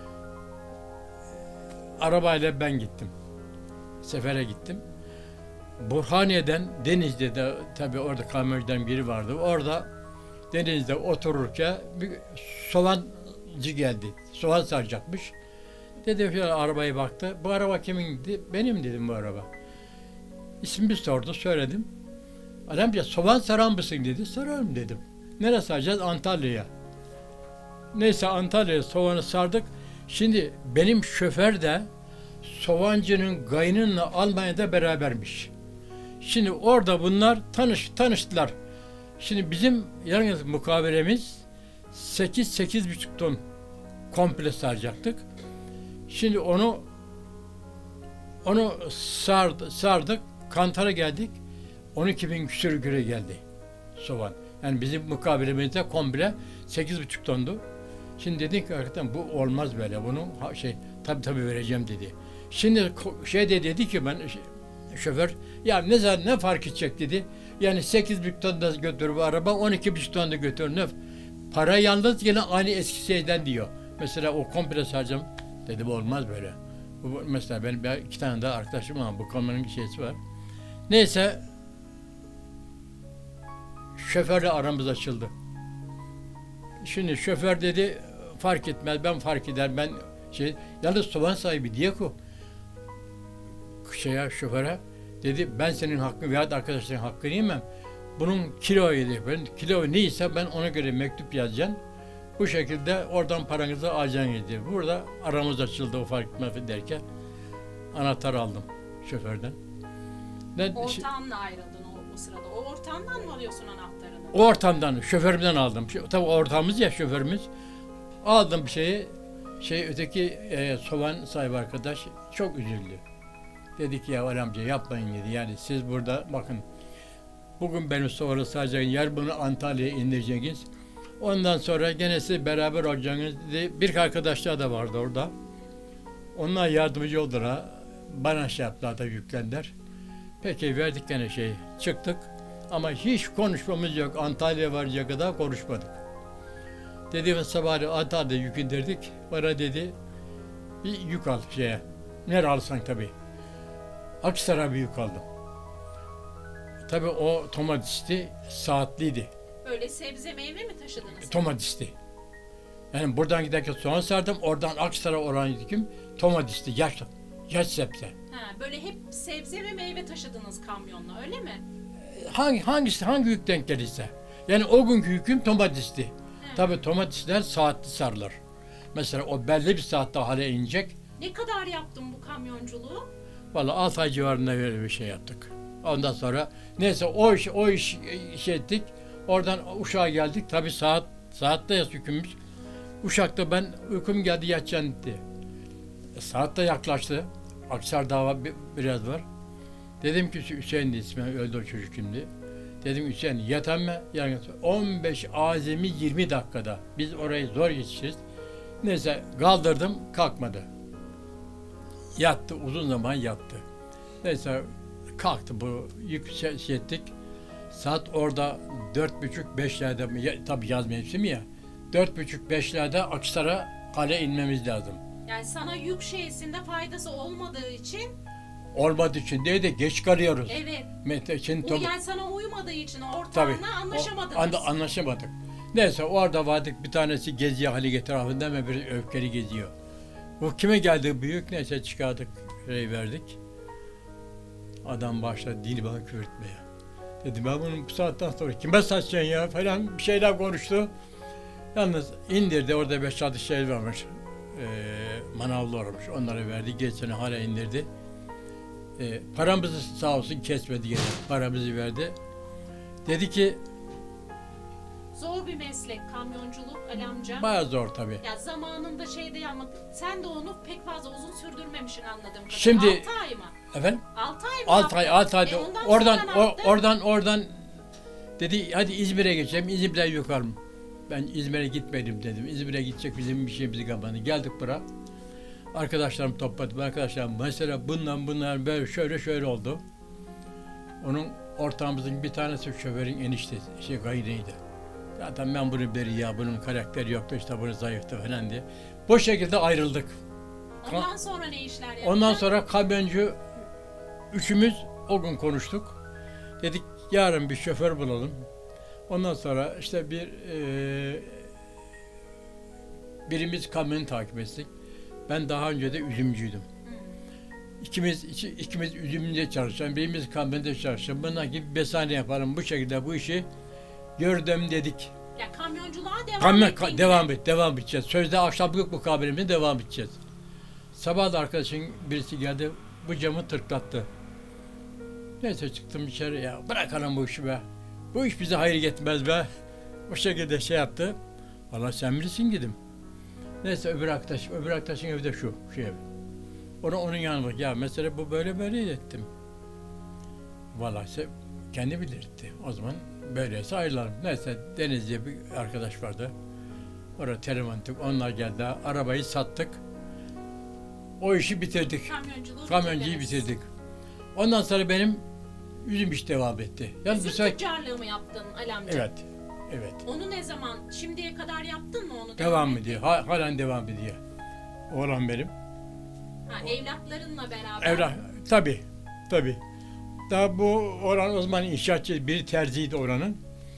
Arabayla ben gittim. Sefere gittim. Burhaniye'den Denizli'de tabii orada kamyoncudan biri vardı. Orada Denizli'de otururken bir soğancı geldi. Soğan saracakmış. Dedi şöyle arabaya baktı. Bu araba kimin dedi? Benim dedim bu araba. İsmimi sordu, söyledim. Adam ya soğan saran mısın dedi. Sararım dedim. Nereye saracağız? Antalya'ya. Neyse Antalya'ya soğanı sardık. Şimdi benim şoför de soğancının gaynınla Almanya'da berabermiş. Şimdi orada bunlar tanış, tanıştılar. Şimdi bizim yalnız mukavelemiz sekiz sekiz buçuk ton komple saracaktık. Şimdi onu onu sardı, sardık. Kantara geldik. on iki bin küsür güre geldi soğan. Yani bizim mukavelemizde komple sekiz buçuk tondu. Şimdi dedik ki hakikaten bu olmaz böyle. Bunu şey tabii tabii vereceğim dedi. Şimdi şey de dedi ki ben şoför ya ne zaman ne fark edecek dedi. Yani sekiz buçuk ton da götür bu araba on iki buçuk ton da götür. Ne? Para yalnız yine aynı eski şeyden diyor. Mesela o komple saracağım dedi bu olmaz böyle. Bu, mesela benim bir, iki tane daha arkadaşım var. Bu kamyonun şeysi var. Neyse şoförle aramız açıldı. Şimdi şoför dedi fark etmez ben fark eder ben şey yalnız soğan sahibi diye ko şeye şoföre dedi ben senin hakkını veya arkadaşların hakkını yemem. Bunun kiloyu dedi. Ben kilo neyse ben ona göre mektup yazacağım. Bu şekilde oradan paranızı alacaksın dedi. Burada aramız açıldı o fark etmez derken anahtar aldım şoförden. Ne, Ortağınla ayrıldın o, o sırada. O ortağından mı alıyorsun anahtarını? O ortamdan, şoförümden aldım. Tabii ortağımız ya şoförümüz. Aldım bir şeyi, şey öteki e, soğan sahibi arkadaş çok üzüldü. Dedi ki ya Ali amca yapmayın dedi. Yani siz burada bakın bugün benim soğanı saracağım yer bunu Antalya'ya indireceğiniz. Ondan sonra gene siz beraber olacaksınız dedi. Bir arkadaşlar da vardı orada. Onlar yardımcı oldular. Bana şey yaptılar da yüklendiler. Peki verdik gene şeyi. Çıktık. Ama hiç konuşmamız yok. Antalya'ya varacak kadar konuşmadık. Dedi sabahleyin Antalya'da yük indirdik. Bana dedi bir yük al şeye. Nereye alsan tabii. Aksaray'a bir yük aldım. Tabii o tomatisti saatliydi. Böyle sebze meyve mi taşıdınız? Tomatisti. Yani buradan giderken soğan sardım. Oradan Aksaray oran gidikim. Tomatisti. Yaş, yaş sebze. Ha, böyle hep sebze ve meyve taşıdınız kamyonla öyle mi? Hangi, hangisi hangi yük denk gelirse. Yani o günkü yüküm tomatisti. Evet. Tabii tomatisler saatli sarılır. Mesela o belli bir saatte hale inecek. Ne kadar yaptın bu kamyonculuğu? Vallahi altı ay civarında böyle bir şey yaptık. Ondan sonra neyse o iş o iş şey ettik. Oradan Uşak'a geldik. Tabii saat saatte yükümüz. Uşak'ta ben uykum geldi yatacağım dedi. E, saat de yaklaştı. Aksar dava bi- biraz var. Dedim ki Hüseyin de ismi, öldü o çocuk şimdi. Dedim Hüseyin yatan mı? Yani on beş azimi yirmi dakikada. Biz orayı zor geçeceğiz. Neyse kaldırdım, kalkmadı. Yattı, uzun zaman yattı. Neyse kalktı, bu yük şey şey ettik. Saat orada dört buçuk beşlerde, ya, tabii yaz mevsimi ya. Dört buçuk beşlerde Aksar'a kale inmemiz lazım. Yani sana yük şeysinde faydası olmadığı için Olmadığı için değil de geç kalıyoruz. evet. Mete için Bu tabii. yani sana uymadığı için Tabii. ortağına anlaşamadınız. O anda anlaşamadık. Neyse orada vardık, bir tanesi geziyor Halige etrafında ama bir öfkeli geziyor. Bu kime geldi büyük, neyse çıkardık, şey verdik. Adam başladı dil bana küfürtmeye. Dedim ben bunu bu saatten sonra kime satacaksın ya falan bir şeyler konuştu. Yalnız indirdi, orada beş altı şey varmış. E, manavlı olmuş, onları verdi. Geçen hala indirdi. E, paramızı sağ olsun kesmedi gene. Paramızı verdi. Dedi ki Zor bir meslek kamyonculuk Ali amca. bayağı zor tabii. Ya zamanında şeyde ama sen de onu pek fazla uzun sürdürmemişsin anladığım kadarıyla. Şimdi- altı ay mı? Efendim? altı ay mı? Altı ay, yaptın? altı ay. E ondan oradan, sonra ne o, yaptın? oradan, oradan dedi hadi İzmir'e geçelim. İzmir'den yukarı. Ben İzmir'e gitmedim dedim. İzmir'e gidecek bizim bir şeyimiz kalmadı. Geldik buraya. Arkadaşlarım topladım. Arkadaşlarım mesela bundan bunlar böyle şöyle şöyle oldu. Onun ortağımızın bir tanesi şoförün eniştesi, şey kayınıydı. Zaten ben bunu beri ya bunun karakteri yoktu işte bunu zayıftı falan diye. Bu şekilde ayrıldık. Ondan sonra ne işler yaptın? Ondan sonra kamyoncu üçümüz o gün konuştuk. Dedik yarın bir şoför bulalım. Ondan sonra işte bir e, birimiz kamyonu takip ettik. Ben daha önce de üzümcüydüm. İkimiz iki- ikimiz üzümde çalışan, birimiz kamyonda çalışan. Bundan gibi besane yapalım bu şekilde bu işi gördüm dedik. Ya kamyonculuğa devam Kamyon ettin. ka- devam et, devam edeceğiz. Sözde akşamlık mukabelemizde devam edeceğiz. Sabah da arkadaşın birisi geldi, bu camı tırklattı. Neyse çıktım içeri, ya bırakalım bu işi be. Bu iş bize hayır getmez be. O şekilde şey yaptı. Valla sen bilirsin dedim. Neyse öbür arkadaş, öbür arkadaşın evi de şu, şu ev. Ona onun yanına bak, ya mesela bu böyle böyle ettim. Valla se- kendi bilirdi. O zaman böyleyse ayrılalım. Neyse Deniz diye bir arkadaş vardı. Oraya telefon ettik, onlar geldi. Arabayı sattık. O işi bitirdik. Kamyonculuğu Kamyoncuyu bitirdiniz. bitirdik. Ondan sonra benim üzüm iş devam etti. Yani bu Üzüm sefer... tüccarlığı mı yaptın Ali amca? Evet, evet. Onu ne zaman, şimdiye kadar yaptın mı onu? Devam ettin? ediyor, ha, halen devam ediyor. Oğlan benim. Ha, evlatlarınla beraber. Evlat, tabii, tabii. Daha bu oğlan o zaman inşaatçı, biri terziydi oranın.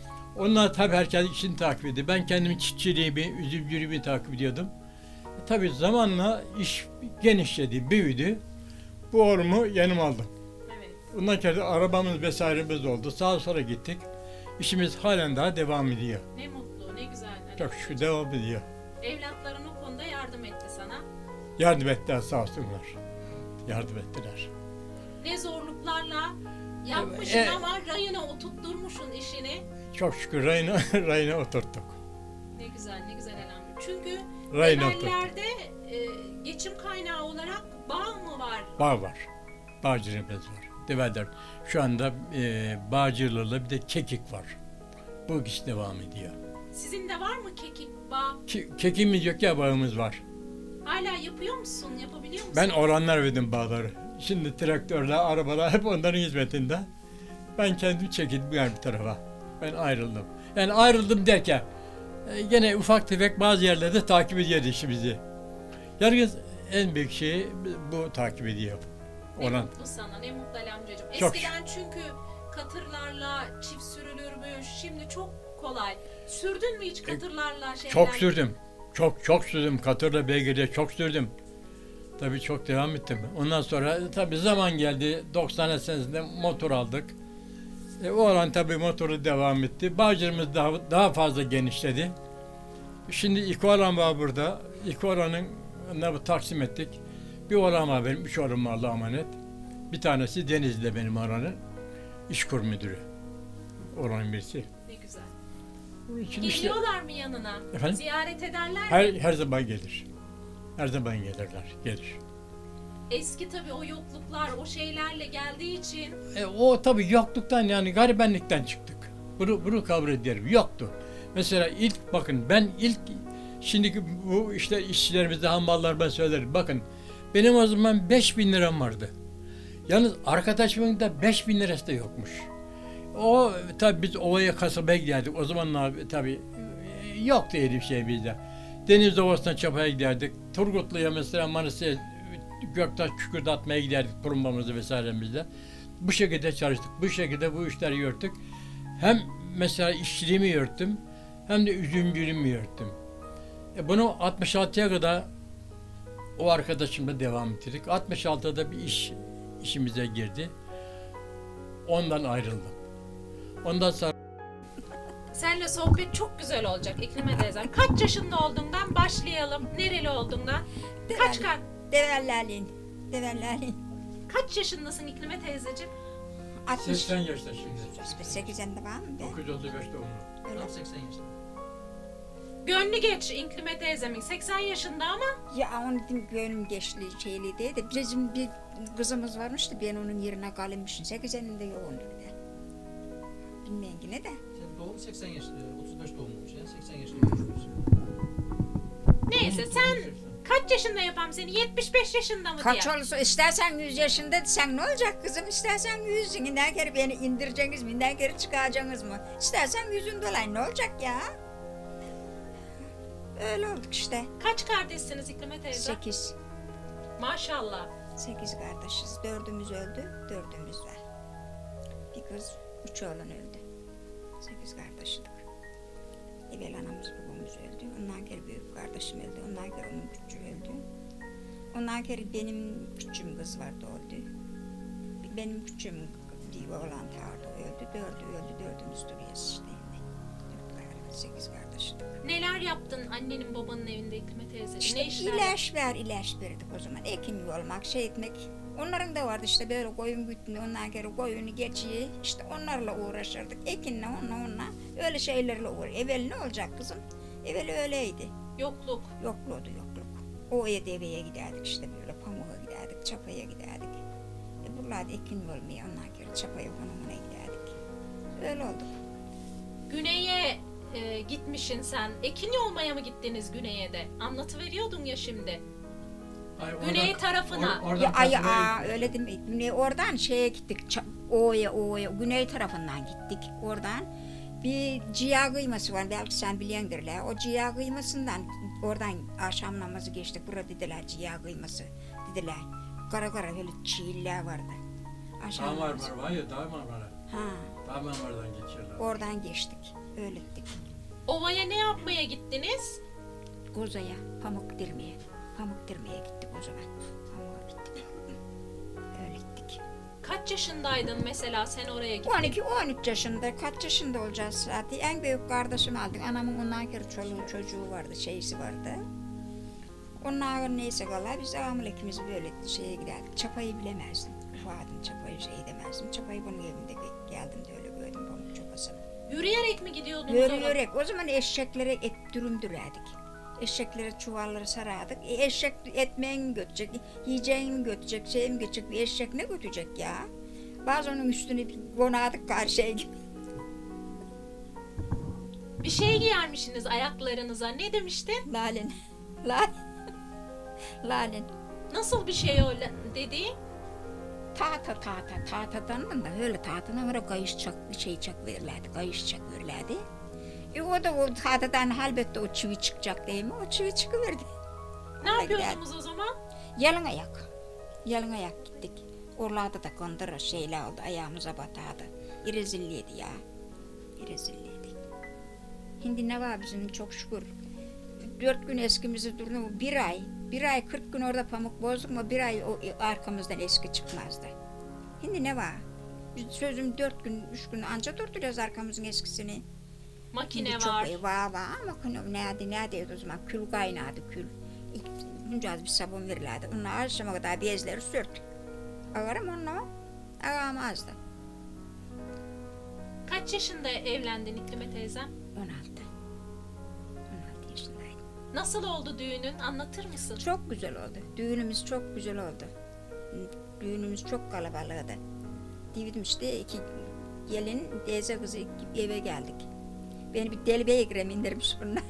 Onlar tabii herkes işini takip ediyor. Ben kendim çiftçiliğimi, üzümcülüğümü takip ediyordum. E, tabii zamanla iş genişledi, büyüdü. Bu oğlumu yanıma aldım. Evet. Ondan sonra arabamız vesairemiz oldu. Sağa sola gittik. İşimiz halen daha devam ediyor. Ne mutlu, ne güzel. Ali Çok amca. şükür devam ediyor. Evlatların o konuda yardım etti sana. Yardım ettiler sağ olsunlar. Yardım ettiler. Ne zorluklarla yapmışsın E- ama rayına oturtturmuşsun işini. Çok şükür rayına, rayına oturttuk. Ne güzel, ne güzel elhamdülillah. Çünkü Rayına oturttuk. evvellerde e, geçim kaynağı olarak bağ mı var? Bağ var. Bağcılığımız var. Develer. Şu anda e, Bağcılar'la bir de Kekik var. Bu iş devam ediyor. Sizin de var mı kekik bağ? Ke- kekimiz yok ya bağımız var. Hala yapıyor musun? Yapabiliyor musun? Ben oranlar verdim bağları. Şimdi traktörler, arabalar hep onların hizmetinde. Ben kendim çekildim yani bir tarafa. Ben ayrıldım. Yani ayrıldım derken e, gene ufak tefek bazı yerlerde takip ediyor işimizi. Yalnız en büyük şeyi bu takip ediyor. Ne Olan. mutlu sana, ne mutlu Ali amcacığım. Çok Eskiden çünkü katırlarla çift sürülürmüş. Şimdi çok kolay. Sürdün mü hiç katırlarla şeyden? E, Çok sürdüm. Çok çok sürdüm. Katırla beygirle çok sürdüm. Tabii çok devam ettim. Ondan sonra tabii zaman geldi. doksan senesinde motor aldık. E, o olan tabii motoru devam etti. Bağcılığımız daha, daha fazla genişledi. Şimdi iki oğlan var burada. İki oğlanın ne taksim ettik. Bir oğlan var benim, üç oğlum var Allah'a emanet. Bir tanesi Denizli'de benim oranın işkur müdürü. Oranın birisi. Ne güzel. Şimdi işte Geliyorlar mı yanına? Efendim? Ziyaret ederler mi? her, her zaman gelir. Her zaman gelirler, gelir. Eski tabii o yokluklar, o şeylerle geldiği için E, o tabii yokluktan yani garibenlikten çıktık. Bunu, bunu kabul ederim. Yoktu. Mesela ilk bakın ben ilk şimdiki bu işte işçilerimizde hamballar ben söylerim. Bakın benim o zaman beş bin liram vardı. Yalnız arkadaşımın da beş bin lirası da yokmuş. O tabii biz ovaya kasabaya giderdik. O zamanlar tabii e, yoktu öyle bir şey bizde. Deniz Ovası'na çapaya giderdik. Turgutlu'ya mesela Manisa'ya Göktaş kükürdatmaya giderdik turumbamızı vesairemizle. Bu şekilde çalıştık. Bu şekilde bu işleri yürüttük. Hem mesela işçiliğimi yürüttüm hem de üzümcülüğümü yürüttüm. E bunu altmış altıya kadar o arkadaşımla devam ettirdik. altmış altıda bir iş işimize girdi. Ondan ayrıldım. Ondan sonra seninle sohbet çok güzel olacak İklime teyzem. Kaç yaşında olduğundan başlayalım. Nereli olduğundan? Kaç kaç? Devellerlin. Devellerlin. Kaç yaşındasın İklime teyzeciğim? altmış. seksen yaşta şimdi. sekizinde var mı be? dokuz yüz otuz beş doğumlu. Öyle. seksen yaşında. Gönlü geç İklime teyzemin. seksen yaşında ama Ya onun din- gönlüm geçli şeyli değil de bizim bir kızımız varmıştı ben onun yerine kalmışım. sekizinde yoğundu bir de. Bilmeyen yine de. Sen doğum seksen yaşında, otuz beş doğumluymuş ya. seksen yaşında görüşmüşsün. neyse sen kaç yaşında yapam seni? yetmiş beş yaşında mı Kaç diye. olursa istersen yüz yaşında sen ne olacak kızım? İstersen yüz. Ne kere beni indireceksiniz mi? Ne kere çıkaracaksınız mı? İstersen yüzün dolayı ne olacak ya? Öyle olduk işte. Kaç kardeşsiniz İklime teyze? Sekiz. Maşallah. Sekiz kardeşiz. Dördümüz öldü, dördümüz var. Bir kız, üç oğlan öldü. Sekiz kardeşiz. Evvel anamız babamız öldü. Ondan geri büyük kardeşim öldü. Ondan geri onun küçüğü öldü. Ondan geri benim küçüğüm kız vardı öldü. Benim küçüğüm bir oğlan vardı öldü. Dördü öldü, dördümüz duruyoruz işte. Dört kardeş, sekiz kardeşiz. Neler yaptın annenin babanın evinde İklime teyze? İşte ne işler? ilaç ver, ilaç verdik o zaman. Ekin olmak, şey etmek. Onların da vardı işte böyle koyun güttüğünde ondan geri koyunu geçiyor. İşte onlarla uğraşırdık. Ekinle, onunla, onunla. Öyle şeylerle uğraşırdık. Evvel ne olacak kızım? Evvel öyleydi. Yokluk. Yokluğdu yokluk. O deveye giderdik işte böyle pamuğa giderdik, çapaya giderdik. E buralarda ekin olmuyor ondan geri çapaya konumuna giderdik. Öyle oldu. Güney'e e, gitmişsin sen. Ekin olmaya mı gittiniz Güney'e de? Anlatıveriyordun ya şimdi. Ay, Güney oradan- tarafına. or- oradan Ya ay kasabaya aa, öyle değil mi? Güney oradan şeye gittik. Ça- O'ya O'ya güney tarafından gittik. Oradan bir ciğer kıyması var. Belki sen biliyordur. O ciğer kıymasından oradan akşam namazı geçtik. Burada dediler ciğer kıyması dediler. Kara kara böyle çiğiller vardı. Akşam Dağ namazı. Marmara var ya Dağ Marmara. Ha, Dağ Marmara'dan geçiyorlar. oradan geçtik. Öyle gittik. Ovaya ne yapmaya gittiniz? Kozaya pamuk dirmeye. Pamuk dirmeye gittik o zaman. Pamuğa gittik. Öyle gittik. Kaç yaşındaydın mesela sen oraya gittin? on iki on üç yaşında, kaç yaşında olacağız zaten. En büyük kardeşim aldık. Anamın ondan kere çoluğu çocuğu vardı, şeysi vardı. Onlar neyse valla biz ağamıl ikimiz böyle şeye giderdik. Çapayı bilemezdim. Ufadım çapayı şey demezdim. Çapayı bunun evinde geldim de öyle gördüm pamuk çapasını. Yürüyerek mi gidiyordunuz Yürü oraya? yürek. O zaman eşeklere et dürümdürerdik. Eşeklere çuvalları sarardık. E, eşek etmeğini mi götürecek, yiyeceğini mi götürecek, şey mi götürecek, bir eşek ne götürecek ya? Bazen onun üstüne bir konadık karşıya gibi. Bir şey giyermişsiniz ayaklarınıza. Ne demiştin? Lalen. Lalen. Lalen. Nasıl bir şey o la- dediğin? Tahta tahta tahtadan mı da öyle tahtadan öyle kayış çak şey çak verirlerdi. Kayış çak verirlerdi. E o da o tahtadan elbette o çivi çıkacak değil mi? O çivi çıkıverdi. Ne Öyle yapıyordunuz o zaman? Yalın ayak. Yalın ayak gittik. Oralarda da kondura şeyler oldu. Ayağımıza batardı. İrezilliydi ya. İrezilliydi. Şimdi ne var bizim çok şükür. Dört gün eskimizi durdu. Bir ay. Bir ay kırk gün orada pamuk bozduk mu bir ay o arkamızdan eski çıkmazdı. Şimdi ne var? Biz sözüm dört gün, üç gün anca durduruyoruz arkamızın eskisini. Makine Şimdi var. Çok, var var ama makine nerede neredeydi o zaman kül kaynadı kül. İlk buncaz bir sabun verirlerdi. Onlar akşama kadar bezleri sürttük. Ağarım onunla ağamazdı. Kaç yaşında evlendin İklime teyzem? on altı. on altı yaşındaydım. Nasıl oldu düğünün? Anlatır mısın? Çok güzel oldu. Düğünümüz çok güzel oldu. Düğünümüz çok kalabalıktı. Dividim işte iki gelin, teyze kızı iki eve geldik. Beni bir deli beygire indirmiş bunlar.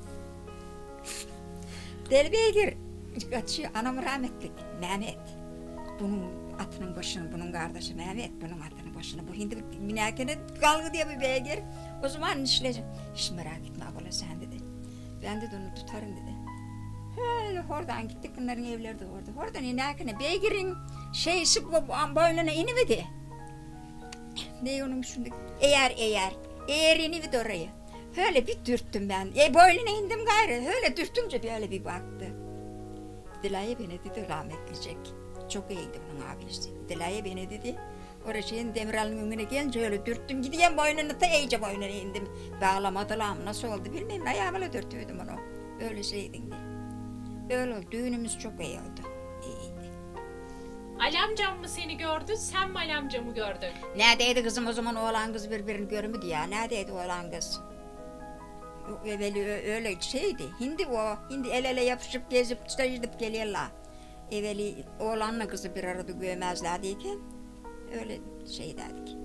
Deli beygir kaçıyor. Anam rahmetli Mehmet. Bunun atının başını, bunun kardeşi Mehmet, bunun atının başını. Bu hindi binerken kalgı diye bir beygir. O zaman işleyeceğim. Hiç merak etme abla sen dedi. Ben de onu tutarım dedi. Öyle oradan gittik, bunların evleri de orada. Oradan inerken beygirin şeysi boynuna inivedi. Ne onun şimdi? Eğer eğer, eğer inivedi oraya. Öyle bir dürttüm ben. E boynuna indim gayrı. Öyle dürttümce böyle bir baktı. Dilaya beni dedi rahmetlicek. Çok iyiydi bunun abisi. Dilaya beni dedi. Oraya şeyin Demiral'ın önüne gelince öyle dürttüm. Gideyim boynunu da iyice boynuna indim. Bağlamadılar mı nasıl oldu bilmem. Ayağımla dürtüydüm onu. Öyle şeydin diye. Öyle oldu. Düğünümüz çok iyi oldu. İyiydi. Ali amcam mı seni gördü, sen mi Ali amcamı gördün? Neredeydi kızım o zaman oğlan kız birbirini görmüyordu ya. Neredeydi oğlan kız? O evveli ö- öyle şeydi. Hindi o. Hindi el ele yapışıp gezip işte gidip geliyorlar. Evveli oğlanla kızı bir arada görmezlerdiyken öyle şey derdik.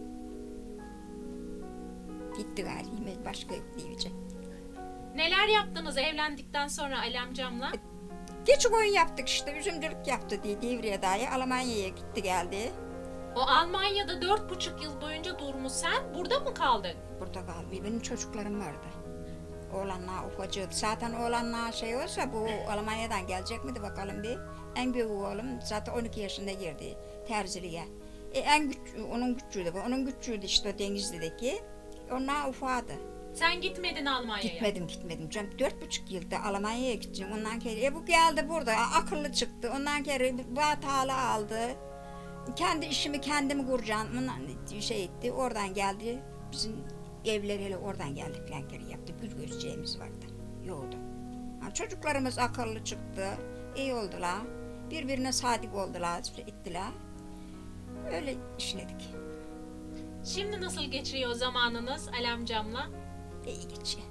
Gitti galiba. Başka yok diyecek. Neler yaptınız evlendikten sonra Ali amcamla? Geç oyun yaptık işte. Üzümcülük yaptı diye Divriye dayı. Almanya'ya gitti geldi. O Almanya'da dört buçuk yıl boyunca durmuş, sen burada mı kaldın? Burada kaldı. Benim çocuklarım vardı. Oğlanlar ufacık. Zaten oğlanlar şey olsa bu Almanya'dan gelecek miydi bakalım bir. En büyük oğlum zaten on iki yaşında girdi terziliğe. E, en güç, onun güçlüydü bu. Onun güçlüydü işte o Denizli'deki. Onlar ufadı. Sen gitmedin Almanya'ya. Gitmedim gitmedim. Canım dört buçuk yılda Almanya'ya gideceğim. Ondan kere e, bu geldi burada akıllı çıktı. Ondan kere batalı aldı. Kendi işimi kendimi kuracağım. Ondan şey etti. Oradan geldi. Bizim evler hele oradan geldik falan kere yaptık. Güz gözeceğimiz vardı. Yoktu. Ha, çocuklarımız akıllı çıktı. İyi oldular. Birbirine sadık oldular. Ettiler. Öyle işledik. Şimdi nasıl geçiyor zamanınız Ali amcamla? İyi geçiyor.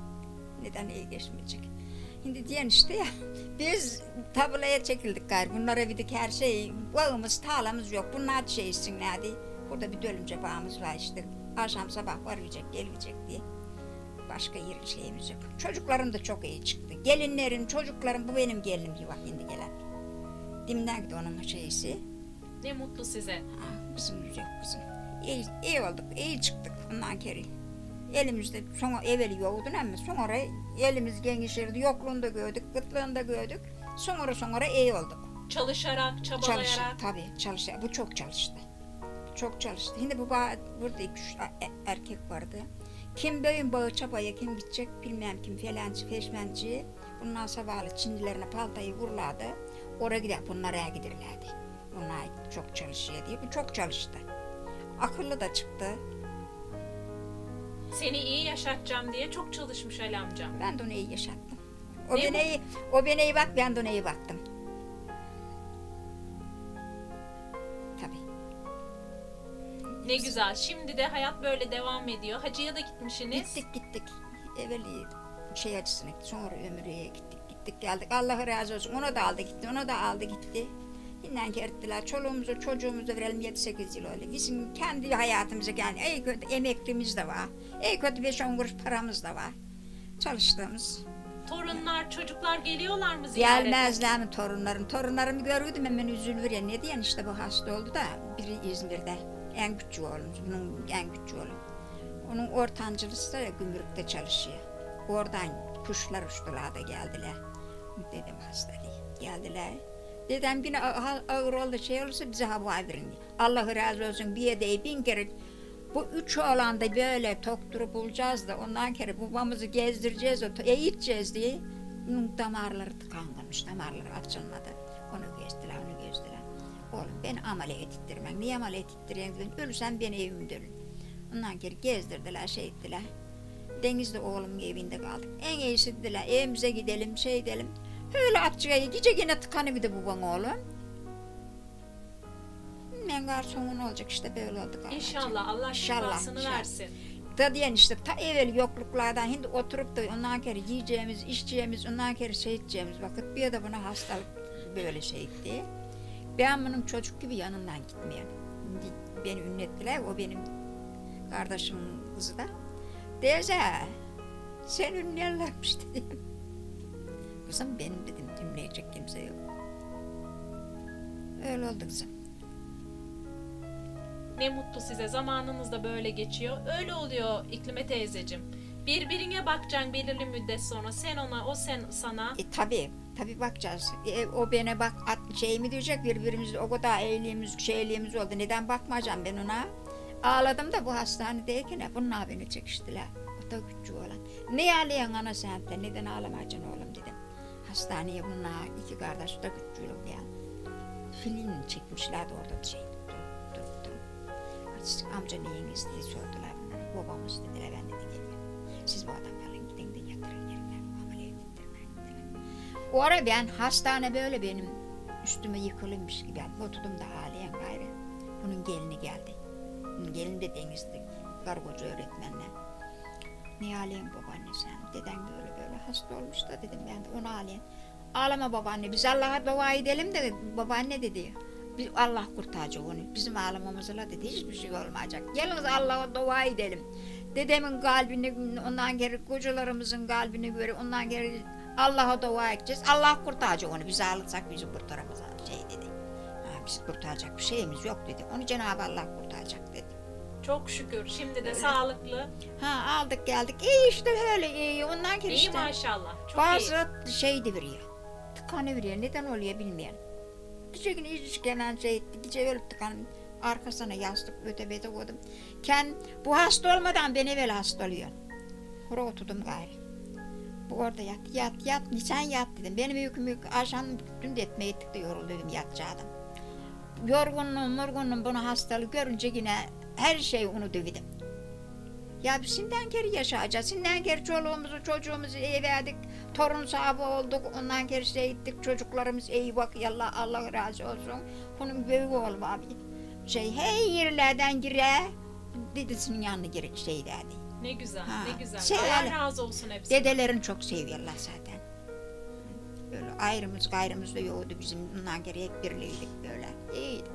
Neden iyi geçmeyecek? Şimdi diyen işte ya, biz tabulaya çekildik gayrı. Bunlara bidik her şey, bağımız, tarlamız yok. Bunlar şeysin nerede? Burada bir dölümce bağımız var işte. Akşam sabah varacak, gelecek diye. Başka yer şeyimiz yok. Çocuklarım da çok iyi çıktı. Gelinlerim, çocuklarım, bu benim gelinim bir bak şimdi gelen. Dimden de onun şeysi. Ne mutlu size. Ha, kızım güzel kızım. İyi, iyi olduk, iyi çıktık ondan kere. Elimizde sonra evveli yoğurdun ama sonra elimiz genişledi, yokluğunu da gördük, kıtlığını da gördük. Sonra sonra iyi olduk. Çalışarak, çabalayarak. Çalıştı tabii, çalıştı. Bu çok çalıştı. Çok çalıştı. Şimdi bu ba- burada iki üç e- erkek vardı. Kim böyle bağı çabaya, kim gidecek bilmem kim felancı, feşmenci. Bunlar sabahlı Çinlilerine paltayı vurlardı. Oraya gider, bunlara giderlerdi. Bunlar çok çalışıyor diye. Bu çok çalıştı. Akıllı da çıktı. Seni iyi yaşatacağım diye çok çalışmış Ali amcam. Ben de onu iyi yaşattım. O Ne beni iyi, o beni iyi bak, ben de ona iyi baktım. Tabii. Ne güzel. Şimdi de hayat böyle devam ediyor. Hacıya da gitmişsiniz. Gittik gittik. Evveli şey açısına gittik, sonra Ömür'e gittik. Gittik geldik. Allah razı olsun. Onu da aldı gitti, onu da aldı gitti. İnden kerttiler. Çoluğumuzu, çocuğumuzu verelim yedi sekiz yıl öyle. Bizim kendi hayatımıza yani iyi kötü emeklimiz de var. İyi kötü beş on kuruş paramız da var. Çalıştığımız. Torunlar, çocuklar geliyorlar mı ziyarete? Gelmezler mi torunlarım? Torunlarımı görürdüm hemen üzülür ya. Ne diyen işte bu hasta oldu da biri İzmir'de. En küçük oğlum, bunun en küçük oğlum. Onun ortancılısı da gümrükte çalışıyor. Oradan kuşlar uçtular da geldiler. Dedim hasta diye. Geldiler. Dedem yine ağır oldu şey olursa bize haber verin. Allah razı olsun bir yedeyi bin kere bu üç oğlan da böyle doktoru bulacağız da ondan kere babamızı gezdireceğiz, eğiteceğiz diye bunun damarları tıkanmış, damarları açılmadı. Onu gezdiler, onu gezdiler. Oğlum ben ameliyat ettirmem. Niye ameliyat ettireyim dedim. Ölürsem beni evimde ölün. Ondan kere gezdirdiler, şey ettiler. Denizde oğlumun evinde kaldık. En iyisi dediler evimize gidelim, şey edelim. Öyle atçıya gece yine tıkanıverdi babam oğlum. Ben garsonun olacak işte böyle oldu. İnşallah Allah şifasını versin. Da diyen işte ta evvel yokluklardan şimdi oturup da ondan kere yiyeceğimiz, içeceğimiz, ondan kere şey edeceğimiz vakit bir de buna hastalık böyle şey etti. Ben bunun çocuk gibi yanından gitmeyen. Beni ünlettiler, o benim kardeşimin kızı da. Teyze, sen ünlerlermiş dedim. Kızım benim dedim, ünleyecek kimse yok. Öyle oldu kızım. Ne mutlu size. Zamanınız da böyle geçiyor. Öyle oluyor İklime teyzecim. Birbirine bakacaksın belirli müddet sonra. Sen ona, o sen sana. E tabi, tabi bakacağız. E, o bana bak, at, şey mi diyecek birbirimiz o kadar iyiliğimiz, şeyliğimiz oldu. Neden bakmayacağım ben ona? Ağladım da bu hastanedeyken bunlar beni çekiştiler. O da küçük olan. Ne ağlayan ana sen de, neden ağlamayacaksın oğlum dedim. Hastaneye bunlar iki kardeş de küçüğüm ya. Film çekmişlerdi orada şey. Dur, dur, dur. Amca neyiniz diye sordular bunlara. Babamız dediler, ben dedi geliyorum. Siz bu adam kalın gidin de yatırın yerine. Ameliyat ettirmeyin dediler. O ara ben hastane böyle benim üstüme yıkılmış gibi. Ben oturdum da ağlayan gayrı. Bunun gelini geldi. Bunun gelini de denizdi. Kargocu öğretmenle. Ne ağlayan babaanne sen? Deden böyle böyle hasta olmuş da dedim ben de onu ağlayan. Ağlama babaanne, biz Allah'a dua edelim de babaanne dedi. Biz Allah kurtaracak onu. Bizim ağlamamızla dedi hiçbir şey olmayacak. Yalnız Allah'a dua edelim. Dedemin kalbini, ondan geri kocalarımızın kalbini göre, ondan geri Allah'a dua edeceğiz. Allah kurtaracak onu. Biz ağlatsak bizi kurtaramaz şey dedi. Ha, bizi kurtaracak bir şeyimiz yok dedi. Onu Cenab-ı Allah kurtaracak dedi. Çok şükür. Şimdi de Öyle. sağlıklı. Ha aldık geldik. İyi işte öyle iyi. Ondan geri İyi işte. maşallah. Çok Bazı iyi. şey de veriyor. Tıkanı veriyor. Neden oluyor bilmiyorum. Gece günü hiç gelen şey etti. Gece öyle tıkanım. Arkasına yastık öte bete koydum. Ken bu hasta olmadan ben evvel hastalıyor. Oraya oturdum gayrı. Bu orada yat, yat, yat. Sen yat dedim. Benim yüküm yük. Akşam dün de etmeye ettik de yoruldum yatacaktım. Yorgunluğum, morgunluğum bunu hastalık görünce yine her şeyi unutuverdim. Ya biz şimdiden geri yaşayacağız. Şimdiden geri çoluğumuzu, çocuğumuzu iyi verdik. Torun sahibi olduk. Ondan geri şey ettik. Çocuklarımız iyi bak. Allah, Allah razı olsun. Bunun büyük oğlum abi. Şey, hey yerlerden gire. Dedesinin yanına girek şey derdi. Ne güzel, Ha, ne güzel. şey Allah öyle. razı olsun hepsine. Dedelerin çok seviyorlar zaten. Böyle ayrımız gayrımız da yoktu bizim. Ondan geri hep birliydik böyle. İyiydik.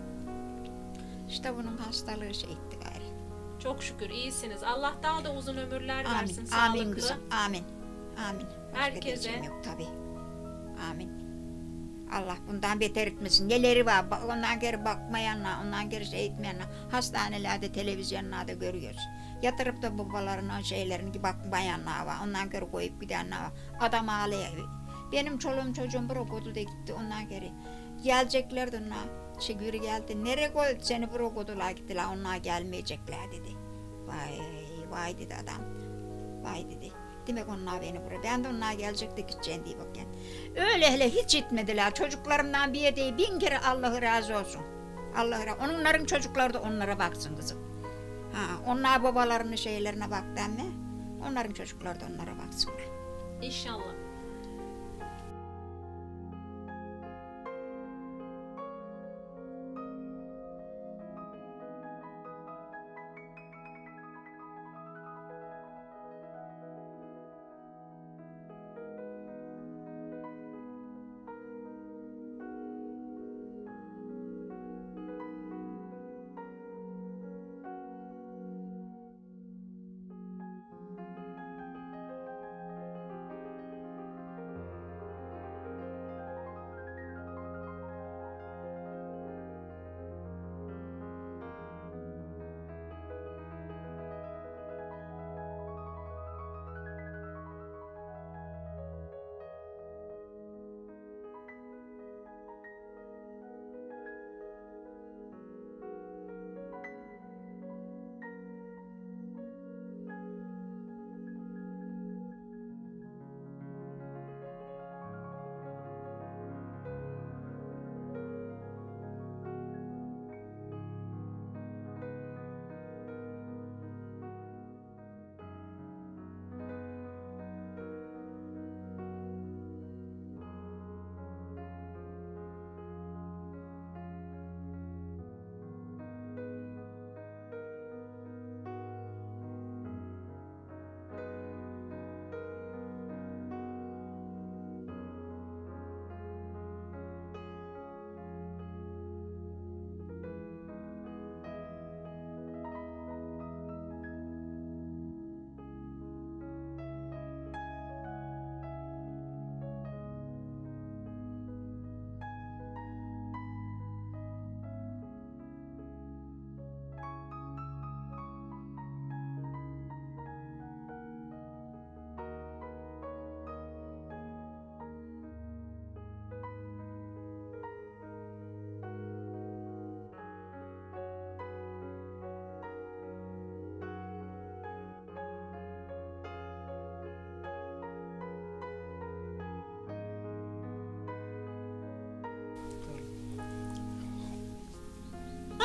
İşte bunun hastalığı şey etti gayrı. Çok şükür iyisiniz. Allah daha da uzun ömürler Amin. versin. Amin Sağlıklı. kızım. Amin. Amin. Başka Herkese. diyeceğim yok tabii. Amin. Allah bundan beter etmesin. Neleri var? Ba- Ondan geri bakmayanlar, ondan geri şey etmeyenler. Hastanelerde, televizyonlarda görüyoruz. Yatırıp da babalarına şeylerini bakmayanlar var. Ondan geri koyup gidenler var. Adam ağlıyor. Benim çoluğum çocuğum brokodu da gitti ondan geri. Geleceklerdi onlar. Şey gürü geldi. Nereye koydu seni brokodular gittiler. Onlar gelmeyecekler dedi. Vay vay dedi adam. Vay dedi. Demek onlar beni buraya. Ben de onlar gelecek de gideceğim diye bakayım. Öyle hele hiç etmediler. Çocuklarımdan bir değil bin kere Allah'ı razı olsun. Allah razı onların çocukları da onlara baksın kızım. Ha, onlar babalarının şeylerine baktı ama onların çocukları da onlara baksınlar. İnşallah.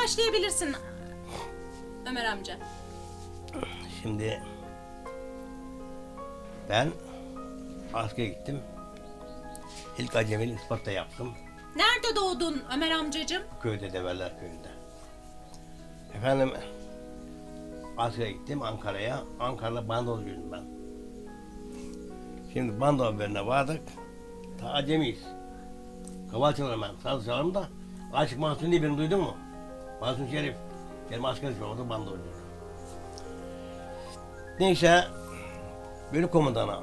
başlayabilirsin Ömer amca. Şimdi ben askere gittim. İlk acemeli Isparta yaptım. Nerede doğdun Ömer amcacığım? Köyde, Develler köyünde. Efendim askere gittim Ankara'ya. Ankara'da bandolcuyum ben. Şimdi bando haberine vardık. Ta acemiyiz. Kaval çalarım ben. Saz çalarım da. Aşık Mahsun diye birini duydun mu? Mahsun Şerif. Benim asker çoğumda bandolcu. Neyse bölük komutanı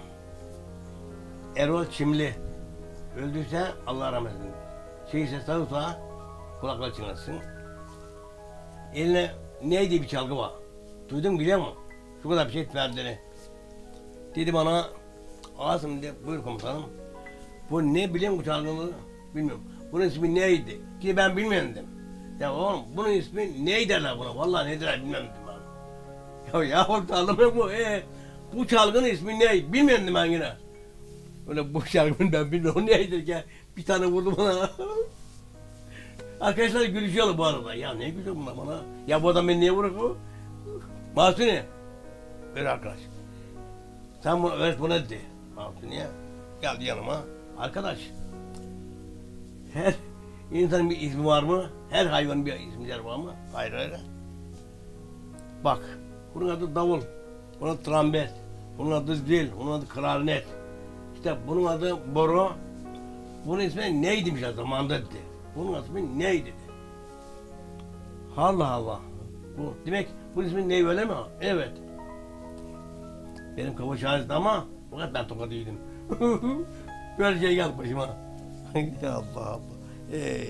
Erol Çimli öldüyse Allah rahmet eylesin. Şeyse sağırsa kulakları çınlasın. Eline neydi bir çalgı var. Duydun biliyor musun? Şu kadar bir şey verdiğini. Dedi bana Asım dedi buyur komutanım. Bu ne biliyorum bu çalgını bilmiyorum. Bunun ismi neydi? Ki ben bilmiyorum dedim. Ya oğlum bunun ismi neydi derler buna? Vallahi ne derler bilmiyorum dedim ben. Ya ya orta anlamıyor mu? Ee, bu çalgının ismi ne? Bilmiyorum dedim ben yine. Öyle bu çalgının ben bilmiyorum neydir ki? Bir tane vurdu bana. Arkadaşlar gülüşüyorlar bu arada. Ya ne gülüyor bunlar bana? Ya bu adam beni niye vurur bu? Mahsuni. Öyle arkadaş. Sen bunu öğret buna dedi. Mahsuni'ye. Geldi yanıma. Arkadaş. Her insanın bir ismi var mı? Her hayvanın bir ismi var mı? Hayır hayır. Bak. Bunun adı davul. Bunun adı trompet. Bunun adı zil. Bunun adı klarnet. İşte bunun adı boru. Bunun ismi neydi bir zamanında dedi. Bunun ismi neydi dedi. Allah Allah. Bu demek bu ismin ney öyle mi? Evet. Benim kafa şahit ama fakat ben tokat yedim. Böyle şey geldi başıma. Allah Allah. Ee,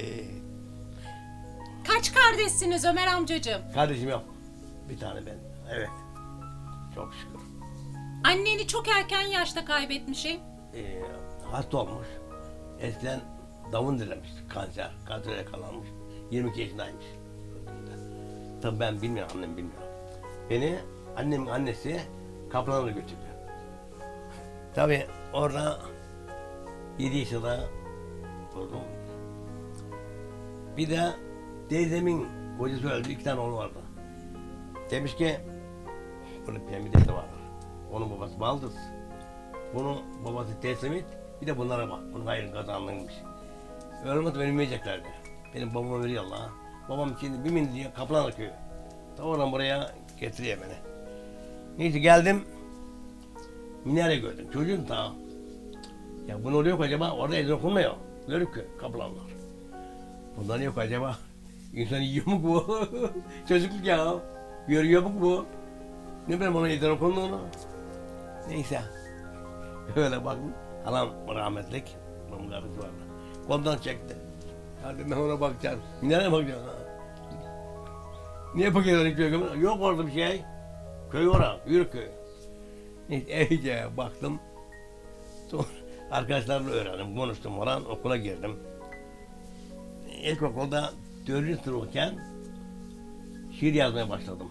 Kaç kardeşsiniz Ömer amcacığım? kardeşim yok. Bir tane ben. Evet. Çok şükür. Anneni çok erken yaşta kaybetmişim. Ee, hasta olmuş. Eskiden davun dilemiş. Kanser. Kansere yakalanmış. yirmi iki yaşındaymış. Tabii ben bilmiyorum. Annem bilmiyor. Beni annemin annesi Kaplan'a götürdü. Tabii orada yedi yaşında oldum. Bir de teyzemin kocası öldü. İki tane oğlu vardı. Demiş ki bunun piramide de var. Onun babası Baldız. Bunun babası Teslimit. Bir de bunlara bak. Bunun hayrını kazandırmış. Ölmez beni bilmeyeceklerdi. Benim babama veriyor Allah. Babam şimdi bir min diyor Kaplan'a köyü. Ta oradan buraya getiriyor beni. Neyse geldim. Minare gördüm. Çocuğum ta. Ya bu ne oluyor ki acaba? Orada ezan okunmuyor. Görük ki kaplanlar. Bundan yok acaba? İnsan yiyor mu bu? Çocukluk ya. Görüyor mu bu? Ne bileyim ona ezan okunduğunu. Neyse. Öyle baktım. Halam rahmetlik. Bunun karısı vardı. Koldan çekti. Hadi ben ona bakacağım. Minare bakacağım. Niye bakıyorsun köy? Yok orada bir şey. Köy orada. Yürü köy. Neyse iyice baktım. Sonra arkadaşlarla öğrendim, konuştum falan, okula girdim. İlkokulda dördüncü sınıfken şiir yazmaya başladım.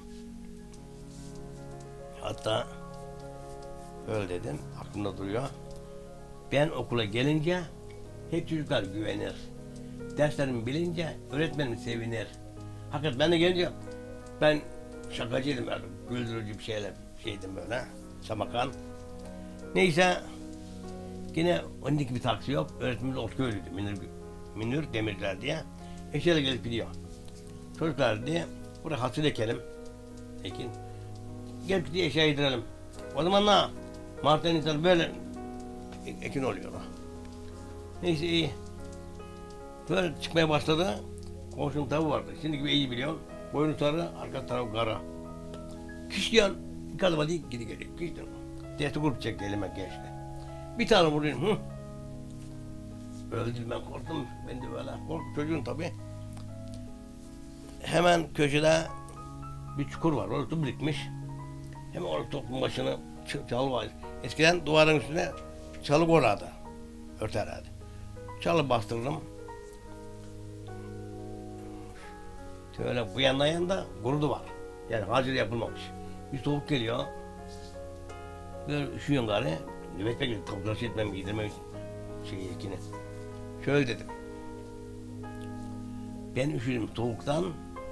Hatta öyle dedim, aklımda duruyor. Ben okula gelince hep çocuklar güvenir. Derslerimi bilince öğretmenim sevinir. Hakikaten ben de gelince ben şakacıydım böyle, güldürücü bir şeyler şeydim böyle. Samakan. Neyse yine ondaki bir taksi yok. Öğretmenimiz Otköylü'ydü. Minür, Minür Demirciler diye. Eşeğe gelip gidiyor. Çocuklar diye buraya hasıl ekelim. Ekin. Gelip diye eşeğe yedirelim. O zaman ne? Mart'tan insan böyle ekin oluyor. Neyse iyi. Böyle çıkmaya başladı. Komşunun tavuğu vardı. Şimdi gibi iyi biliyorum. Boynu sarı, arka tarafı kara. Kişiyan kalıma değil gidi geliyor. Kişiyan. Testi grup çekti elime geçti. Bir tane vurayım. Hı. Öldüm ben korktum. Ben de böyle korktum. Çocuğun tabii. Hemen köşede bir çukur var. Orası birikmiş. Hemen orada toplum başını çalı var. Eskiden duvarın üstüne çalı korardı. Örterlerdi. Çalı bastırdım. Şöyle bu yandan yanında gurudu var. Yani hacır yapılmamış. Bir soğuk geliyor. Böyle üşüyorsun gari. Nöbet bekledim. Kapıları şey etmem, giydirmem şeyi ikini. Şöyle dedim. Ben üşüdüm soğuktan.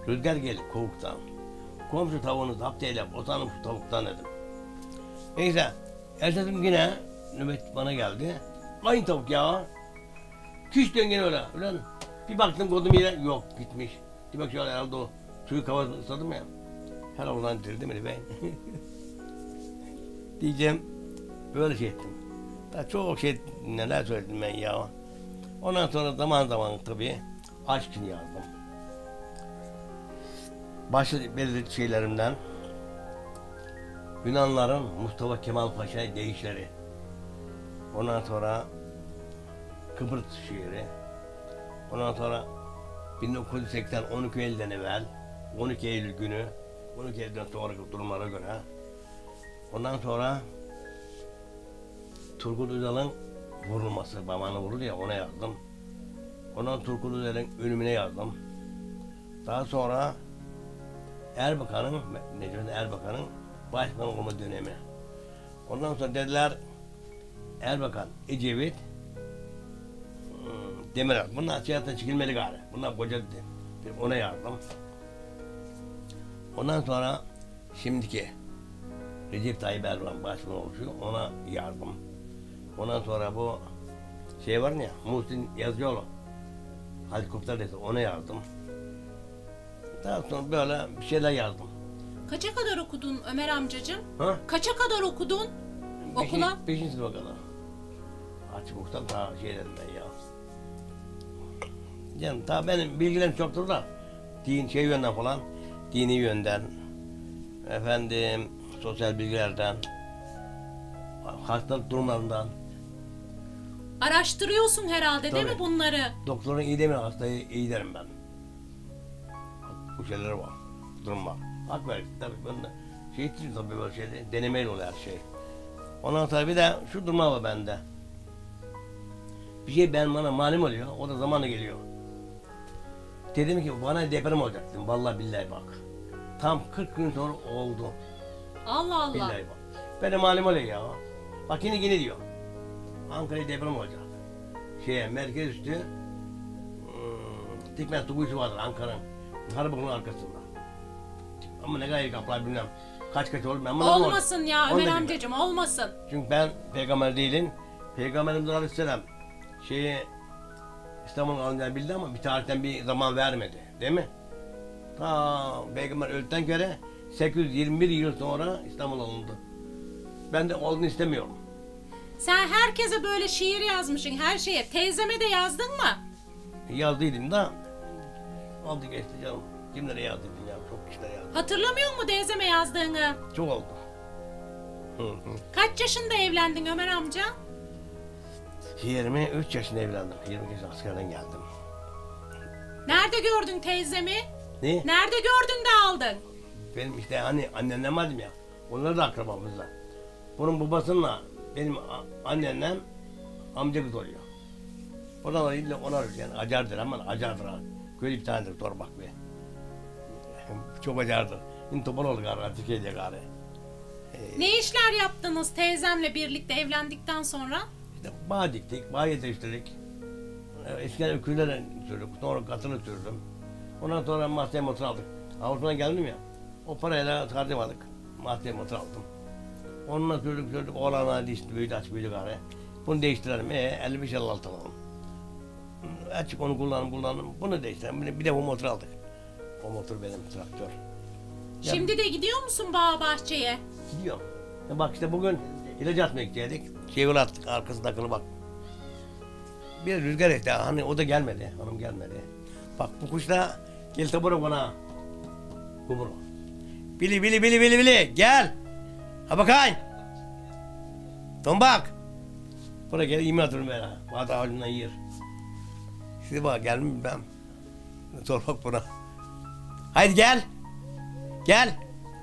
Rüzgar geldi kovuktan. Komşu tavuğunu zapt eyle, otanım şu tavuktan dedim. Neyse, ertesi gün yine nöbet bana geldi. Aynı tavuk ya. Hiç döngene öyle. Ulan bir baktım kodum yere, yok gitmiş. Bir bak şöyle herhalde o suyu kavasını ısladım ya. Her oradan dirdim beni ben. Diyeceğim, böyle şey ettim. Daha çok şey, neler söyledim ben ya. Ondan sonra zaman zaman tabii aşkını yazdım. Başlı belirli şeylerimden Yunanların Mustafa Kemal Paşa deyişleri. Ondan sonra Kıbrıs şiiri. Ondan sonra bin dokuz yüz seksen on iki Eylül'den evvel on iki Eylül günü on iki Eylül'den sonraki durumlara göre. Ondan sonra Turgut Özal'ın vurulması, babana vuruldu ya, ona yazdım. Ondan Turgut Özal'ın ölümüne yazdım. Daha sonra Erbakan'ın, Necmi Erbakan'ın başbakan olma dönemi. Ondan sonra dediler Erbakan, Ecevit, Demirel. Bunlar siyasetten çekilmeli gari. Bunlar koca dedi. Ona yazdım. Ondan sonra şimdiki Recep Tayyip Erdoğan başbakan oluşuyor. Ona yazdım. Ondan sonra bu şey var ya, Muhsin Yazıcıoğlu, helikopter dedi, ona yazdım. Daha sonra böyle bir şeyler yazdım. Kaça kadar okudun Ömer amcacığım? Ha? Kaça kadar okudun okula? Beşinci, beşinci sınıfa kadar. Açık uçtan daha şey dedim ben ya. Canım daha benim bilgilerim çoktur da. Din şey yönden falan. Dini yönden. Efendim sosyal bilgilerden. Hastalık durumlarından. Araştırıyorsun herhalde değil mi Tabii. bunları? Doktorun iyi demiyor, hastayı iyi derim ben. Bu şeyler var. Durum var. Hak ver tabii ben de şey için tabii böyle şeyde denemeyle oluyor her şey. Ondan sonra bir de şu durma var bende. Bir şey ben bana malum oluyor, o da zamanla geliyor. Dedim ki bana deprem olacak dedim, vallahi billahi bak. Tam kırk gün sonra oldu. Allah Allah. Billahi bak. Benim malum oluyor ya. Bak yine yine diyor. Ankara'ya deprem olacak. Şeye, merkez üstü hmm, Dikmen su kuyusu vardır Ankara'nın. Harabık'ın arkasında. Ama ne kadar kaplar bilmem. Kaç kaç olur ben bana Olmasın ya Onu da Ömer bilmem. amcacığım olmasın. Çünkü ben peygamber değilim. Peygamberimiz Aleyhisselam şeyi İstanbul'un alındığını bildi ama bir tarihten bir zaman vermedi. Değil mi? Ta peygamber öldükten göre sekiz yüz yirmi bir yıl sonra İstanbul alındı. Ben de olduğunu istemiyorum. Sen herkese böyle şiir yazmışsın her şeye. Teyzeme de yazdın mı? Yazdıydım da aldı geçti canım. Kimlere yazdıydım ya? Çok kişilere yazdım. Hatırlamıyor musun teyzeme yazdığını? Çok oldu. Hı hı. Kaç yaşında evlendin Ömer amca? yirmi üç yaşında evlendim. yirmi iki askerden geldim. Nerede gördün teyzemi? Ne? Nerede gördün de aldın? Benim işte hani anneannem vardım ya. Onlar da akrabamızda. Bunun babasıyla benim a- anneannem amca kız oluyor. Oradan illa ona yani acardır ama acardır ha. Böyle bir tanedir torbak be. Çok acardır. Şimdi topal oldu gari, Türkiye'de gari. Ne işler yaptınız teyzemle birlikte evlendikten sonra? İşte bağ diktik, bağ yetiştirdik. Eskiden öküzlerle sürdük, sonra katını sürdüm. Ondan sonra mahzeye motor aldık. Avrupa'dan geldim ya, o parayla harcamadık. Mahzeye motor aldım. Onunla sürdük sürdük, oğlanlar değişti, büyüdü, aç büyüdü gari. Bunu değiştirelim, ee elli beş elli altı alalım. Açık onu kullanın kullanın, bunu değiştirelim. Bir de, bir de bu motor aldık. O motor benim traktör. Ya- Şimdi de gidiyor musun bağ bahçeye? Gidiyor. Ya bak işte bugün ilaç atmaya gidecektik. Şey yol attık, arkası takılı bak. Bir rüzgar etti, hani o da gelmedi, hanım gelmedi. Bak bu kuş da gel tabura bana. Kumru. Bili bili bili bili bili gel. Ha bakayım. Tombak. Buraya gel yemin atıyorum ben ha. Vada halinden yer. Şimdi bak gelmem ben. Sor bak buna. Haydi gel. Gel.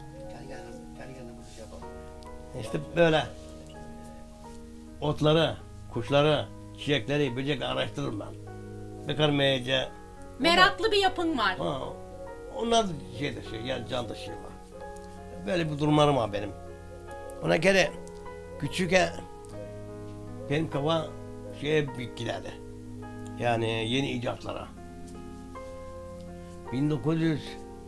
İşte böyle otları, kuşları, çiçekleri, böcekleri araştırırım ben. Bakarım iyice. Meraklı bir yapın var. Ha, onlar da şeydir şey, yani can taşıyorlar. Böyle bir durumlarım var benim. Ona kere küçükken benim kafa şeye büyük giderdi. Yani yeni icatlara. bin dokuz yüz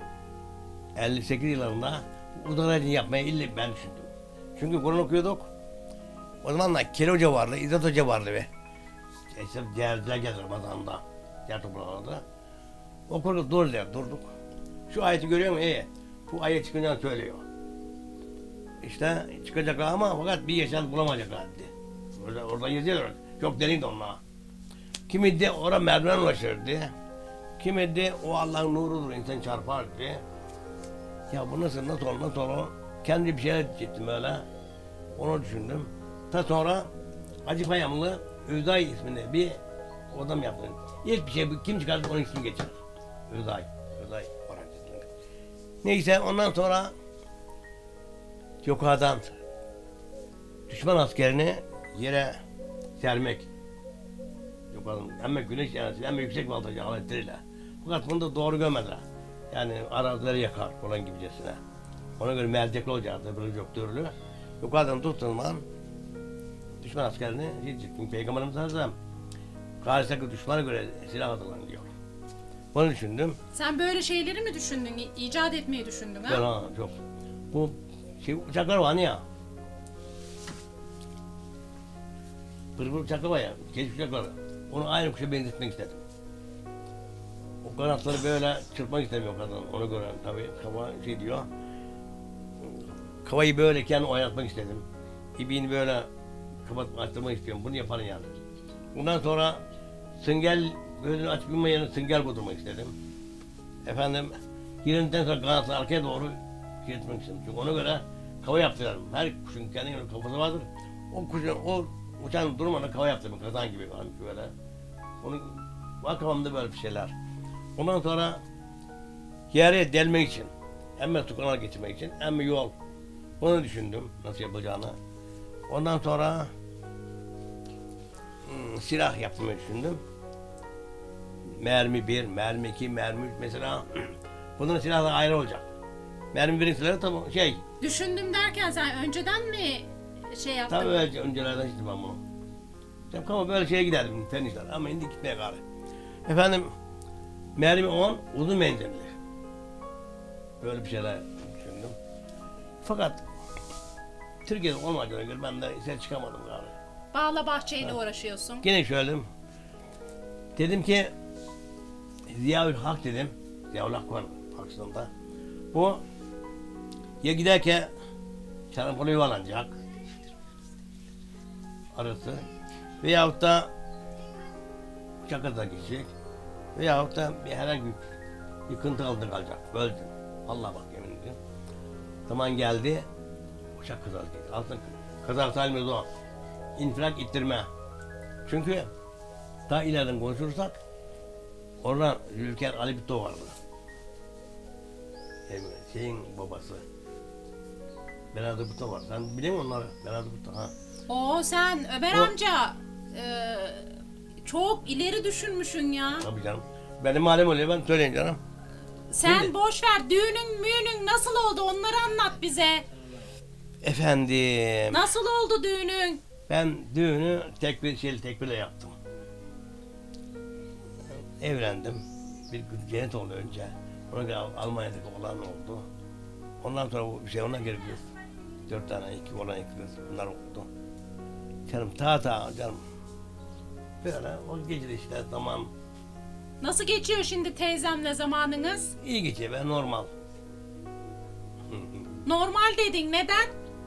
elli sekiz yıllarında uzun yapmayı illa ben düşündüm. Çünkü Kur'an okuyorduk. O zamanlar Kere Hoca vardı, İzzet Hoca vardı ve işte ciğerciler geldi Ramazan'da, diğer toplanlarda. Okuduk, durdular, durduk. Şu ayeti görüyor musun? İyi. Bu ayet çıkınca söylüyor. İşte çıkacaklar ama fakat bir yaşam bulamayacaklar dedi. Orada, orada yazıyorlar. Çok derin de onlar. Kimi de oraya merdiven ulaşır dedi. Kimi de o Allah'ın nurudur, insan çarpar dedi. Ya bu nasıl, nasıl olur, nasıl olur? Kendi bir şeyler ettim öyle. Onu düşündüm. Ta sonra Hacı Payamlı Özay isminde bir odam yaptım. İlk bir şey kim çıkarsa onun ismini geçirir. Özay. Özay. Neyse ondan sonra yukarıdan düşman askerini yere sermek. Yukarıdan hem güneş enerjisi hem yüksek baltacı aletleriyle. Fakat bunu da doğru görmediler. Yani arazileri yakar falan gibicesine. Ona göre mercekli olacaktı, böyle çok türlü. Yukarıdan tuttuğum zaman düşman askerini yiyecektim. Peygamberimiz Hazretleri karşısındaki düşmana göre silah hazırlanın diyor. Bunu düşündüm. Sen böyle şeyleri mi düşündün? İ- icat etmeyi düşündün Ben ha? ha çok. Bu şey uçaklar var ya. Pırpır uçaklar var ya, geçiş uçakları. Onu aynı kuşa benzetmek istedim. O kanatları böyle çırpmak istemiyor kadın. Ona göre tabii kava şey diyor. Kavayı böyle kendi oynatmak istedim. İbiğini böyle kapatmak, açtırmak istiyorum. Bunu yaparım yani. Bundan sonra süngel, gözünü açıp yumma yerine süngel kurdurmak istedim. Efendim, yerinden sonra kanatları arkaya doğru şey etmek istedim. Çünkü ona göre kava yaptırırım. Her kuşun kendine göre kafası vardır. O kuşun, o uçağın durmadan kava yaptırırım. Kazan gibi falan böyle. Onun var kafamda böyle bir şeyler. Ondan sonra yere delmek için, hem de tukanlar geçirmek için, hem de yol. Onu düşündüm, nasıl yapılacağını. Ondan sonra hmm, silah yapmayı düşündüm. Mermi bir, mermi iki, mermi üç mesela. Bunların silahları ayrı olacak. Mermi birin silahı tamam şey. Düşündüm derken sen önceden mi şey yaptın? Tabii önce, öncelerden işte ben bunu. Tabii ama böyle şeye giderdim fen işler ama şimdi gitmeye gari. Efendim mermi on, uzun menzilli. Böyle bir şeyler düşündüm. Fakat Türkiye'de olmadığına göre ben de ses çıkamadım gari. Bağla bahçeyle uğraşıyorsun. Gene söyledim. Dedim ki Ziyaül Hak dedim. Ziyaül Hak var aslında. Bu ya giderken şarampolu yuvarlanacak arası veyahut da Çakır'da geçecek veyahut da bir herhangi bir yıkıntı altında kalacak. Öldüm. Allah bak yemin ediyorum. Zaman geldi. Uçak kazası geldi. Altın kazası halimiz o. İnfilak ittirme. Çünkü daha ileriden konuşursak oradan Zülker Ali Bito vardı. Şeyin babası. Benadı Bito var. Sen biliyor musun onları? Benadı Bito ha. Oo sen Ömer O- amca e, çok ileri düşünmüşsün ya. Tabii canım. Benim malum oluyor ben söyleyeyim canım. Sen Şimdi- boş ver düğünün müğünün nasıl oldu onları anlat bize. Efendim. Nasıl oldu düğünün? Ben düğünü tekbir şeyli tekbirle yaptım. Evlendim. Bir kız cennet oldu önce. Ona göre Almanya'daki oğlan oldu. Ondan sonra bu şey ondan geri kız. Dört tane iki oğlan iki kız bunlar oldu. Canım ta ta canım. Böyle o gece işte tamam. Nasıl geçiyor şimdi teyzemle zamanınız? İyi geçiyor be normal. Normal dedin neden?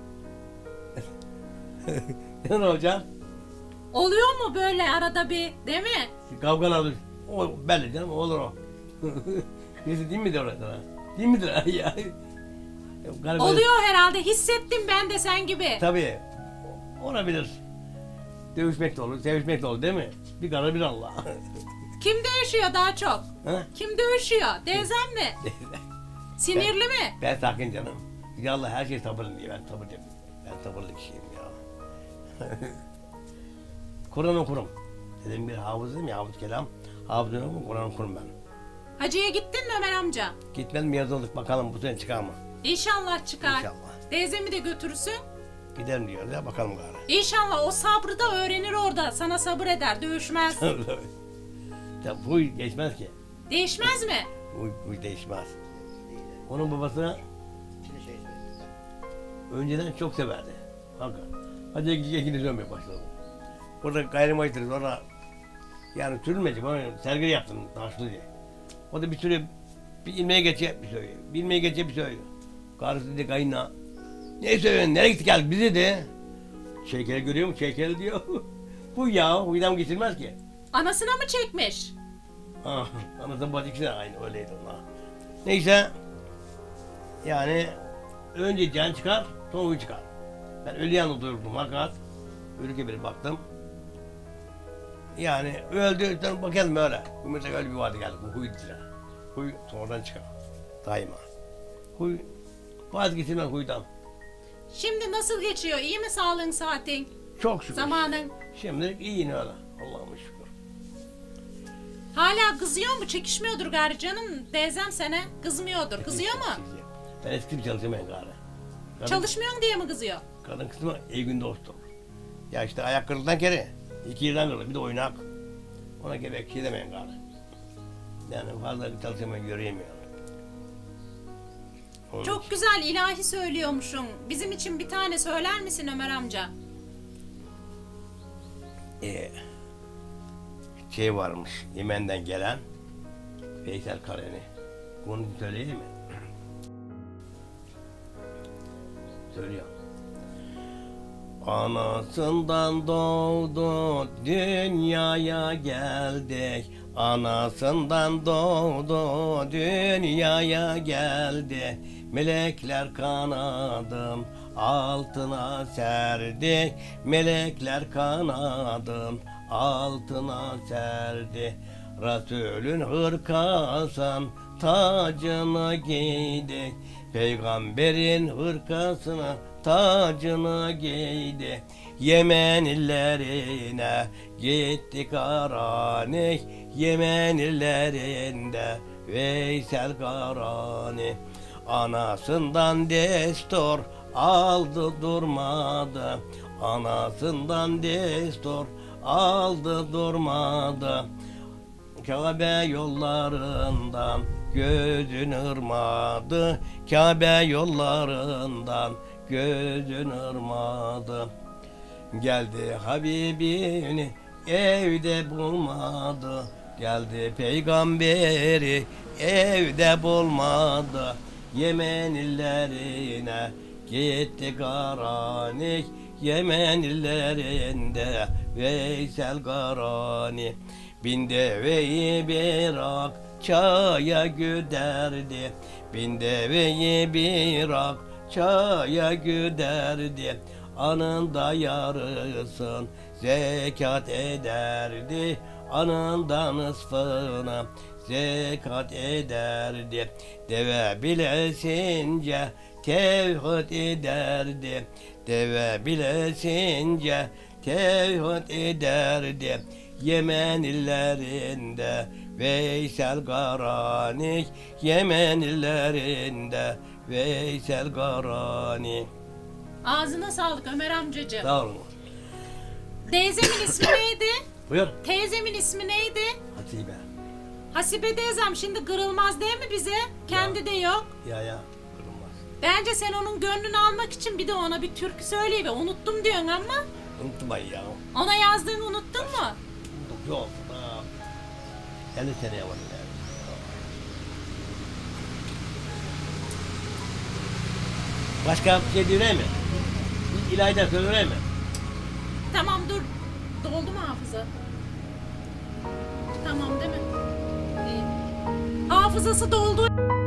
Ne olacak? Oluyor mu böyle arada bir değil mi? Kavgalar olur. O belli canım olur o. Neyse değil midir orada? Değil midir ya? Galiba- Oluyor herhalde hissettim ben de sen gibi. Tabii. Olabilir. Dövüşmek de olur, sevişmek de olur değil mi? Bir karar bir Allah. Kim dövüşüyor daha çok? Ha? Kim dövüşüyor? Teyzem mi? Sinirli mi? Ben sakin canım. Ya Allah her şey sabırlı diye ben sabırlıyım. Ben sabırlı kişiyim ya. Kur'an okurum. Dedim bir hafızım ya hafız kelam. Hafızım okurum, Kur'an okurum ben. Hacıya gittin mi Ömer amca? Gitmedim mezun olduk bakalım bu sene çıkar mı? İnşallah çıkar. İnşallah. Teyzemi de götürürsün. Giderim diyor ya bakalım gari. İnşallah o sabrı da öğrenir orada. Sana sabır eder, dövüşmez. Ya bu geçmez ki. Değişmez mi? Bu, bu değişmez. Onun babası önceden çok severdi. Hakikaten. Hadi ikini dönmeye başladı. Orada gayrimeşteriz, orada yani sürülmedi. Bana sergi yaptım taşlı diye. O da bir süre bir ilmeğe geçe bir söylüyor. Bir ilmeğe geçe bir söylüyor. Karısı dedi kayınla. Ne söylüyorsun? Nereye gittik geldik bizi de. Şeker görüyor musun? Şeker diyor. Bu ya, huydan geçirmez ki. Anasına mı çekmiş? Ah, anasının bacı ikisi de aynı öyleydi onlar. Neyse. Yani önce can çıkar, sonra huy çıkar. Ben ölü yanında durdum fakat ölü bir baktım. Yani öldü, bakalım böyle. Bu mesela öyle bir vardı geldi, bu huy dizine. Huy sonradan çıkar. Daima. Huy, vazgeçilmez huydan. Şimdi nasıl geçiyor? İyi mi sağlığın, saatin, Çok şükür. zamanın? Şimdi iyi öyle. Allah'ıma şükür. Hala kızıyor mu? Çekişmiyordur gari canım. Teyzem sana kızmıyordur. Kızıyor mu? Ben eski bir çalışamayım gari. Kadın, Çalışmıyorsun diye mi kızıyor? kadın kısmı iyi gün dostum. Ya işte ayak kırıldan kere. İki yerden kırıldı. Bir de oynak. Ona gerek şey demeyin gari. Yani fazla bir çalışamayım göremiyorum. Onun Çok için. güzel ilahi söylüyormuşsun. Bizim için bir tane söyler misin Ömer amca? Ee, şey varmış, Yemen'den gelen Veysel Karani. Bunu söyleyeyim mi? Söylüyor. Anasından doğdu, dünyaya geldik. Anasından doğdu, dünyaya geldi. Melekler kanadım altına serdi. Melekler kanadım altına serdi. Resulün hırkasın tacını giydi. Peygamberin hırkasını tacını giydi. Yemenlilerine gitti Karani. Yemenlilerinde Veysel Karani. Anasından destur aldı durmadı. Anasından destur aldı durmadı. Kabe yollarından gözün ırmadı. Kabe yollarından gözün ırmadı. Geldi Habibini evde bulmadı. Geldi peygamberi evde bulmadı. Yemenlilerine gitti Karani. Yemenlilerinde Veysel Karani. Bin deveyi bir akçaya güderdi. Bin deveyi bir akçaya güderdi. Anında yarısın zekat ederdi. Anında nısfına zekat ederdi. Deve bilesince tevhid ederdi. Deve bilesince tevhid ederdi. Yemenlilerinde Veysel Karani. Yemenlilerinde Veysel Karani. Ağzına sağlık Ömer amcacığım. Sağ olun. Teyzemin ismi neydi? Buyur. Teyzemin ismi neydi? Hatice. Hasibe teyzem şimdi kırılmaz değil mi bize? Kendi de yok. Ya ya. Kırılmaz. Bence sen onun gönlünü almak için bir de ona bir türkü söyleyiver. Unuttum diyorsun ama. Unutmayın ya. Ona yazdığını unuttun mu? Yok. Daha elli seneye var. Yani. Başka bir şey diyeyim mi? Bir İlayda söyleyeyim mi? Tamam dur. Doldu mu hafıza? Tamam değil mi? İyi. Hafızası doldu.